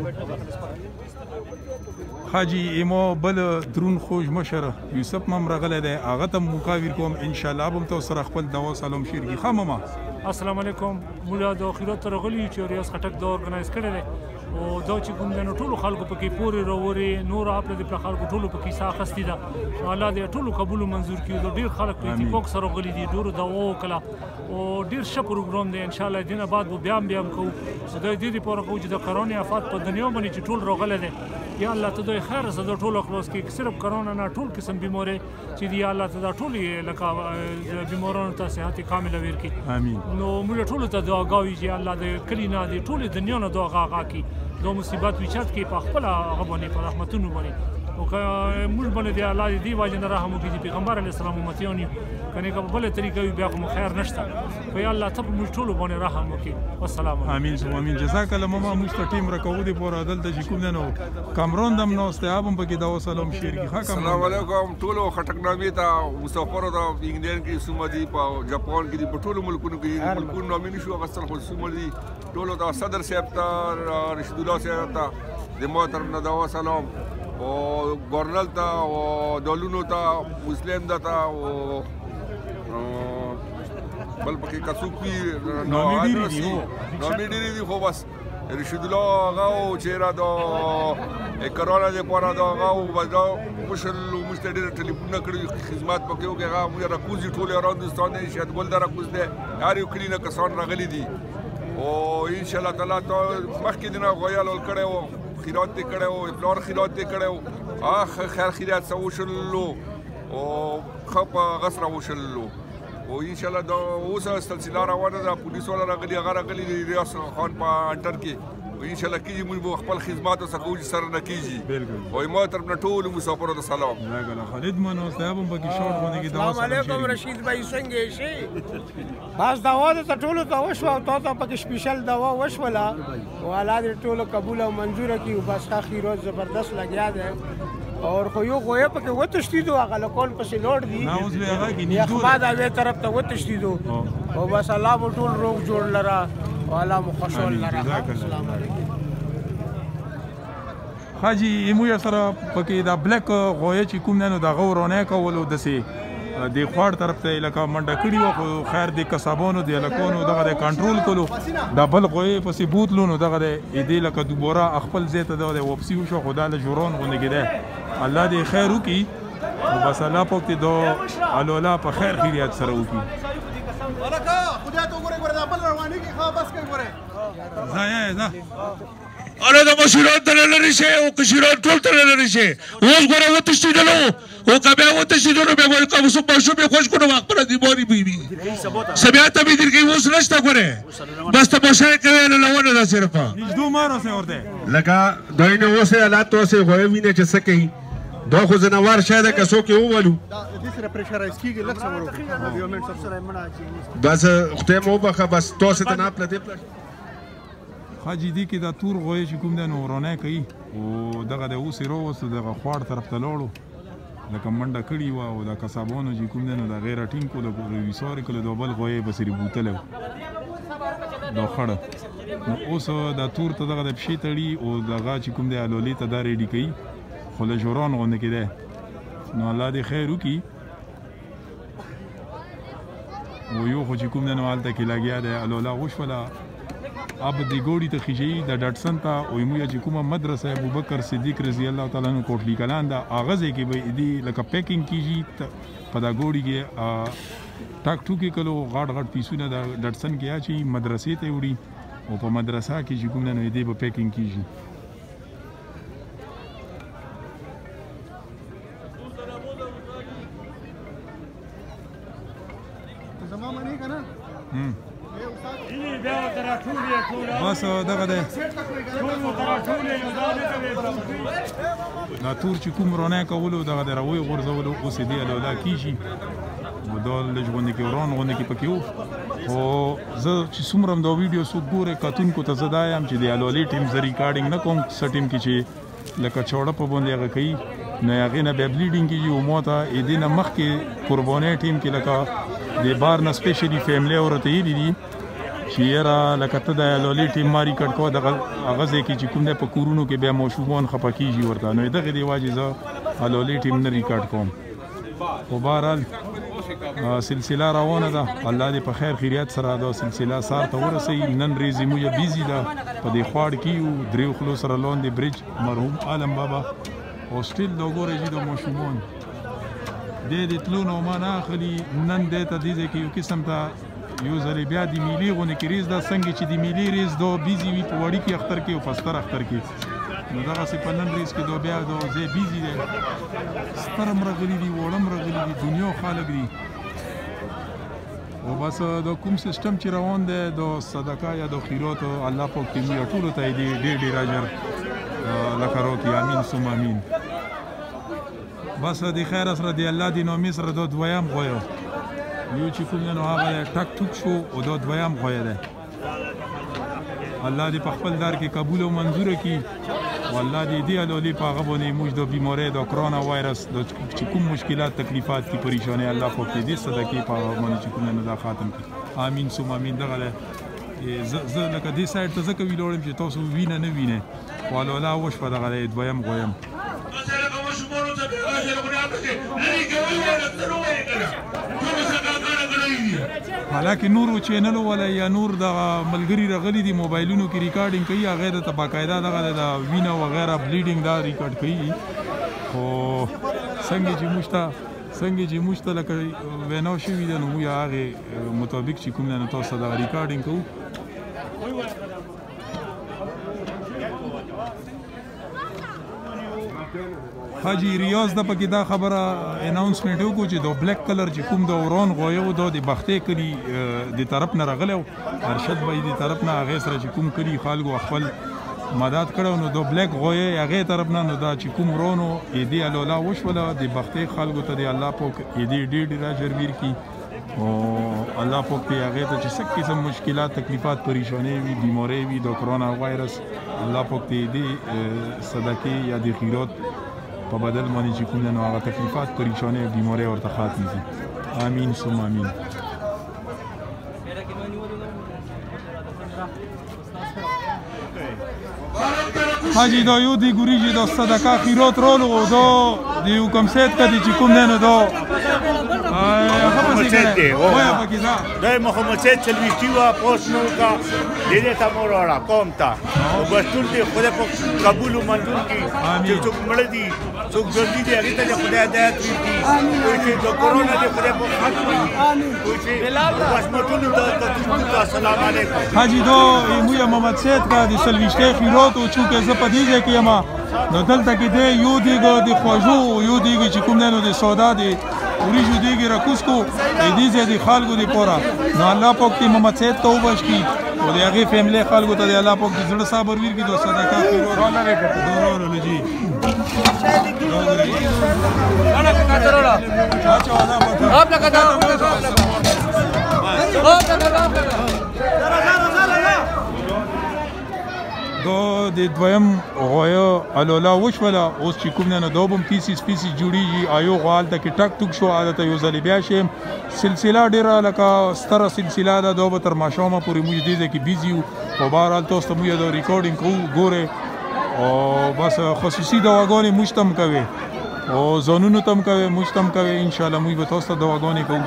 حاجی ایمو بل درون خوږ مشر یوسف مم راغلی دی هغه ته مقاویر کوم انشاءالله به هم تاسو سره خپل دوا سلام شیر کړي ښه ماما السلام علیکم موږ د اخرت ته راغلي چې ریاض خټک دا ارګنایز کړی دی او دا چې کوم دی نو ټولو خلکو پکې پورې راورې نور اپله د خلکو ټولو پکې ساه اخیستې ده الله دې ټولو قبول منظور کړي د ډېر خلک په اتفاق سره راغلي دي ډېرو دوا وکړه او ډېر ښه پروګرام دی انشاءالله دې نه بعد به بیا هم بیا هم کوو خدای دې دپاره کوو چې د کرونې افات په دنیا باندې چې ټول راغلی دی یا الله ته دوی خیر سره د ټولو خلاص کې صرف کرونا نه ټول قسم بیماری چې دی الله ته دا ټول لکه بیمارانو ته صحت کامله ورکړي امين نو موږ ټول ته دعاګانې چې الله دې کلی نه دې ټول دنیا نه دعا غاکي دا مصیبت وچات کې په خپل هغه باندې په رحمتونو باندې او که موږ باندې دی الله دې واجب نه رحم وکړي پیغمبر علیه السلام امتیان یو کنه که په بل طریقې بیا خو خیر نشته خو یا الله ته موږ ټول باندې رحم وکړي والسلام امين ثم امين جزاك الله ماما موږ ته ټیم راکو دي پور عدل ته چې کوم نو کامرون دم نو استعابم پکې دا وسلام شیر کی ها السلام علیکم ټول خټکنامي ته مسافر دا انګلند کې سومدي په جاپان کې په ټولو ملکونو کې ملکونو نامې نشو غسل خو سومدي ټول دا صدر صاحب ته رشید الله صاحب ته د محترم نه دا وسلام او ګورنل ته او دولونو ته مسلم ته او بل پکې کڅوک وي نو مې ډېرې دي خو بس رشید الله هغه او چې را د کرونا دپاره د هغه او بس دا مشل موږ ته ډېر ټلیفونونه کړي خدمات پکې وکړي هغه موږ راکوز دي ټول اراوند هندوستان دی شاید ګل دا راکوز دی هر یو کلي نه کسان راغلي دي او انشاءالله تعالی ته مخکې دې نه غویال ول کړی و خیرات دې کړی و افطار خیرات دې کړی و هغه خیر خیرات څه وشللو او ښه په غس راوشللو او انشاءالله دا اوس سلسله روانه ده پولیس والا راغلي هغه راغلي د ریاض خان په انټر کې او انشاءالله کېږي موږ به خپل خدمات څخه کوو چې سره نه کېږي او ما طرف نه ټولو مسافرو ته سلام خالد منو صاحب هم پکې شورت باندې کې دا السلام علیکم رشید بھائی څنګه شي بس دوا ته ټولو ته وشو او تاسو پکې سپیشل دوا وشولا او الله دې ټولو قبول او منظور کړي بس اخی روز زبردست لګیا ده اور خو یو غویا پکې وتشتیدو هغه لکون پسې لوړ دي نه اوس به هغه کې نه اخبار دا وی طرف ته وتشتیدو او بس الله مو ټول روغ جوړ لرا او الله مو خوشحال لرا السلام علیکم حاجی ایمو یا سره پکې دا بلیک غویا چې کوم نه دا غورونه کولو دسي د خوړ طرف ته لکه منډه کړي و خو خیر د کسبانو د لکونو دغه د کنټرول کولو دا بل غوی پسې بوتلونو دغه د دې لکه دوباره خپل ځای ته د واپسي وشو خو دا له جوړون غونډه کېده الله دې خیر وکړي او بس الله پاک دې دو الولا په خیر خیریت سره وکړي ولکه خدای ته وګورئ ګوره دا بل رواني کې ښه بس کوي ګوره ځای ځا اره د مشران ته لری شي او کشران ټول ته لری شي اوس ګوره وتشتیدلو او کبه وتشتیدلو به ګور کوم څه په شو به خوش کړو خپل دی بوري بي سبيات به دې کې اوس نشته ګوره بس ته مشه کوي له لونه دا صرف نږدې مارو سه ورته لکه دوی نو اوسه حالات تو سه غوي ویني چې سکه دا خو زنوار شاید کسو کې وولو د سره پرشرایز کیږي لکه څه ورو یو منټ سره منع چی بس خته مو بخه بس تو څه نه پلته پلته حاجی دی کې دا تور غوی چې کوم د نورونه کوي او دغه د اوسې راوستو دغه خوړ طرف ته لاړو لکه منډه کړي وه او د کسابانو چې کوم دی نو د غیر ټینګ کړو د ویسارې کړو د بل غوی بسرې بوتلی و دا خړه نو اوس دا تور ته دغه د پښې تړي او دغه چې کوم دی الولې ته دا ریډي کوي خو له ژوران غوندې کې دی نو الله دې خیر وکړي او یو خو چې کوم دی نو هلته کې لګیا دی الولا وشوله اب دی ګوړی ته خیجی د ډاټسن ته او موږ چې کومه مدرسه ابوبکر صدیق رضی الله تعالی عنہ کوټلی کلان دا اغاز کې به دی لکه پیکینګ کیږي په دا ګوړی کې ټاک ټوکی کلو غاټ غاټ پیسونه د ډاټسن کې اچي مدرسې ته وړي او په مدرسه کې چې کوم نه دی به پیکینګ کیږي زما منی کنه هم بس دغه دی دا تور چې کوم رونه کولو دغه د راوی غورځولو اوس دی الولا کیږي او دا لږ غونډې کې وران غونډې کې پکې وو او زه چې څومره دا ویډیو څوک ګورې کتونکو ته زه دا یم چې د الولې ټیم زه ریکارډینګ نه کوم څه ټیم کې چې لکه چوړه په باندې هغه کوي نو هغې نه بیا بلیډینګ کېږي او ما ته دې نه مخکې قربانۍ ټیم کې لکه د بار نه سپیشلي فیملی ورته ویلي دي چې یاره لکه ته د الولې ټیم ما ریکارډ کوه دغه هغه ځای کې چې کوم دی په کورونو کې بیا ماشومان خفه کېږي ورته نو دغې دې وجې زه الولې ټیم نه ریکارډ کوم خو بهرحال سلسله روانه ده الله دې په خیر خیریت سره دا سلسله سار ته ورسوي نن ورځې موږ بیزي ده په دې خواړ کې یو درېو خلو سره لاندې برج مرحوم عالم بابا او سټیل دا ګورئ چې د ماشومان دې دې تلو نه ما نه اخلي نن دې ته دې ځای کې یو قسم ته یو ځلې بیا د میلې غونې کې ریز دا څنګه چې د میلې ریز دا بیزي وي په وړي کې اختر کې او په ستر اختر کې نو دغسې په نن ریس کې دو بیا دو ځای بیزي دی سترم راغلي دي وړم راغلي دي دنیا خلک دي او بس د کوم سیستم چې روان دی د صدقه یا د خیرات الله پاک دې موږ ټولو ته دې ډېر ډېر اجر لکه راکړي امین ثم امین بس د خیر سره د الله د نومې سره د دویم غویو یو چې کوم نو هغه ټک ټوک شو او د دویم غوی دی الله دې په خپل در کې قبول او منظور کړي او الله دې دې الولي په هغه باندې موږ د بیمارۍ د کرونا وایرس د چې کوم مشکلات تکلیفات کی پریشانی الله پاک دې صدقې په هغه باندې چې کوم نه دا خاتم کړي امین ثم امین دغه زه لکه دې سایډ ته ځکه ویلوړم چې تاسو وینه نه وینئ خو الله وشوه دغه دویم غویم حالانکه نورو چینلو ولا یا نور د ملګری راغلي دي موبایلونو کې ریکارډینګ کوي هغه د باقاعده دغه د وینه وغیرہ بلیډینګ دا ریکارډ کوي خو څنګه چې مشته څنګه چې مشته لکه ویناو شوي ده نو موږ هغې مطابق چې کوم نه تاسو دغه ریکارډینګ کوو حاجی ریاض د پکې دا خبره اناونسمنټ وکړو چې د بلیک کلر چې کوم د وران غویو د د بختې کلی د طرف نه راغلی و ارشد به د طرف نه هغې سره چې کوم کلي خلکو خپل مدد کړی نو د بلیک غویې هغې طرف نه نو دا چې کوم ورانو ایدې الولا وشوله د بختې خلکو ته د الله پاک ایدې ډېر ډېر اجر ورکړي او الله پاک دې هغې ته چې څه قسم مشکلات تکلیفات پریشانۍ وي بیمارۍ وي د کرونا وایرس الله پاک دې دې صدقې یا د خیرات په بدل باندې چې کوم نه هغه تکلیفات پریشانۍ او بیمارۍ ورته ختمې شي امین ثم امین حاجی دا یو دی ګوري چې د صدقه خیرات رولو او دا د یو کم سیټ کدي چې کوم نه دا محمد سید دی دا محمد سید چلويشتي وا پوسنو کا دې دې ته مور وړه قوم ته او بس ټول دې خدای په قبول او منظور کړي چې څوک مړ دي څوک ژوندي دي هغه ته خدای هدایت ورکړي او چې د کورونا دې خدای په ختم کړي او چې بس ټول ته السلام علیکم حاجی دا مو محمد سید کا د چلويشتي خیرات او چونکه زه په دې ځای کې یم نو دلته کې دی یو دیګه د خوږو یو دیګه چې کوم نه نو د سودا دی وریجو دیګه راکوس کو دې دې د خلکو دی پورا نو الله پاک دې محمد سید ته وبښ کی او د هغه فیملی خلکو ته الله پاک دې زړه صبر ورکړي د صدقه خیرات ولري ضرور لجی انا کاترولا چاچا والا آپ لگا دا دا د دویم غویه الولا وشوله اوس چې کوم نه دوبم پیسیس پیسیس جوړیږي آیو غوال ته کې ټک ټوک شو عادت یو ځلې بیا شي سلسله ډېره لکه ستره سلسله ده دوبه تر ماښامه پورې موږ دې ځای کې بیزي یو خو بهرحال تاسو ته موږ د ریکارډینګ کوو ګورئ او بس خصوصي دواګانې موږ ته هم کوئ او ځانونو ته هم کوئ موږ ته هم کوئ انشاءالله موږ به تاسو ته دواګانې کوو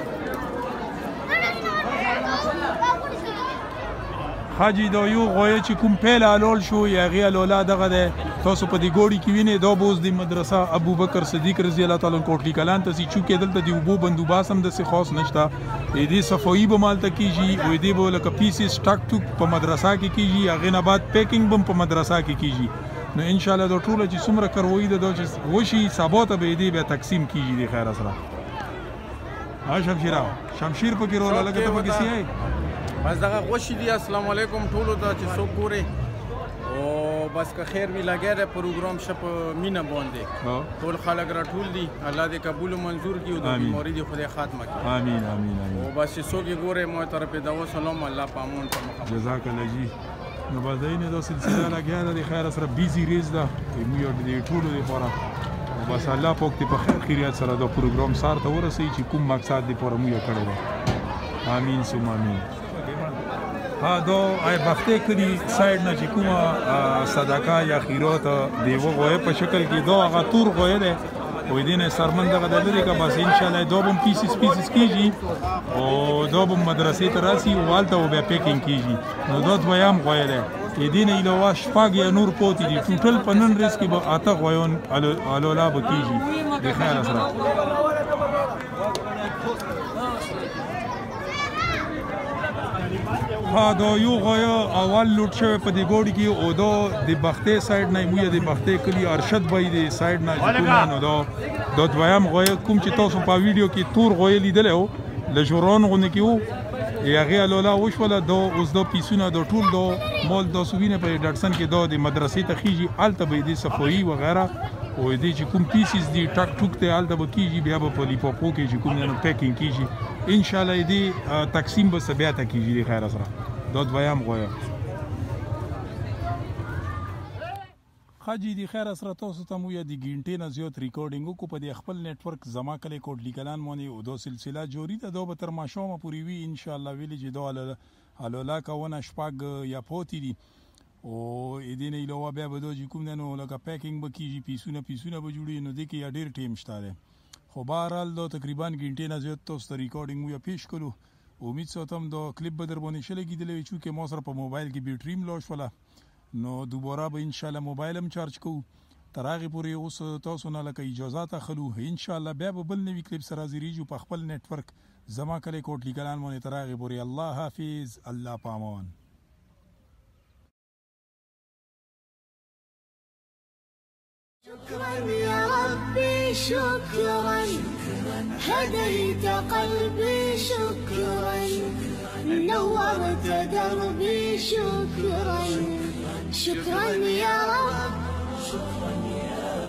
حاجی دا یو غویه چې کوم پیل الول شو یا غي الولا دغه ده تاسو په دې ګوړي کې وینئ دا بوز د مدرسه ابوبکر صدیق رضی الله تعالی کوټلی کلان ته چې چونکې دلته د اوبو بندوباس هم داسې خاص نشته دې صفایي به مالته کېږي او دې به لکه پیسې سټاک ټوک په مدرسه کې کېږي هغې نه بعد پیکینګ به هم په مدرسه کې کېږي نو انشاءالله دا ټوله چې څومره کرویي ده دا چې وشي سبا ته به دې بیا تقسیم کېږي د خیر سره ها شمشیره شمشیر پکې روله لکه ته پکې سي بس دغه غوښې دي السلام علیکم ټولو ته چې څوک ګوري او بس که خیر وي لګیا دی پروګرام شه په مینه باندې ټول خلک راټول دي الله دې قبول و منظور کړي او د بیماري دې خدای ختمه کړي امین امین امین او بس چې څوک یې ګوري مو طرف دعا سلام الله پامون په مخه جزاک الله جی نو بس دینه دا سلسله لګیا ده د خیر سره بیزی ریز ده مو یو دې ټولو لپاره بس الله پاک دې په خیر خیریت سره دا پروګرام سار ته ورسوي چې کوم مقصد دې پوره مو یې کړی ده امین ثم امین ها دا ای بختې کړي سایډ نه چې کومه صدقه یا خیرات د یوه غویه په شکل کې دا هغه تور غویه دی او دې نه سرمن دغه د لرې که بس انشاءالله دا به هم پیسیس پیسیس کېږي او دا به مدرسې ته راسي او هلته به بیا پیکینګ کېږي نو دا دویم غویه دی د دې نه علاوه شپږ یا نور پوتې دي ټوټل په نن ورځ کې به اته غویان الولا به کېږي د خیر سره ها دا یو غویا اول لوټ شوی په دې ګوډي کې او دا د بختې سایډ نه موږ د بختې کلی ارشد بای د سایډ نه کوم نو دا د دویم غویا کوم چې تاسو په ویډیو کې تور غویا لیدل او لجوران غونې کې وو هغه لولا وشوله دا اوس دا پیسونه د ټول دا مال دا سوینه په ډاټسن کې دا د مدرسې ته خيږي الته به دې صفوي وغیرہ او دې چې کوم پیسز دي ټک ټوک ته الته به کیږي بیا به په لیپوپو کې چې کوم نه پیکینګ کیږي ان شاء الله دې تقسیم به بیا ته کیږي د خیر سره دا دویم غویا خاجي دی خیر سره تاسو ته مو یا د ګینټې نه زیات ریکارډینګ کو په د خپل نتورک زما کلی کوټ لیکلان مونږ او دو سلسله جوړی ته دوه تر ماشومه پوری وی ان شاء الله ویل چې دوه هلولا کاونه شپږ یا پوتی دي او اې دې نه علاوه بیا به دوی کوم نه لکه پیکینګ به کیږي پیسونه پیسونه به جوړي نو دې کې یا ډیر ټیم شته خو بهرحال دا تقریبا ګینټې نه زیات تاسو ته ریکارډینګ مو یا پیش کړو امید ساتم دا کلیپ به در باندې شلګی دی چې ما سره په موبایل کې بیټریم لوش ولا نو دوباره به ان شاء الله موبایل هم چارج کوو تر هغه پورې اوس تاسو نه لکه اجازه اخلو ان شاء الله بیا به بل نوی کلیپ سره زیریجو په خپل نتورک زما کلی کوټ لیکلان مونږ تر هغه پورې الله حافظ الله پامان شكرا يا ربي شكرا هديت قلبي شكرا نورت دربي شكرا شكرا يا رب شكرا يا رب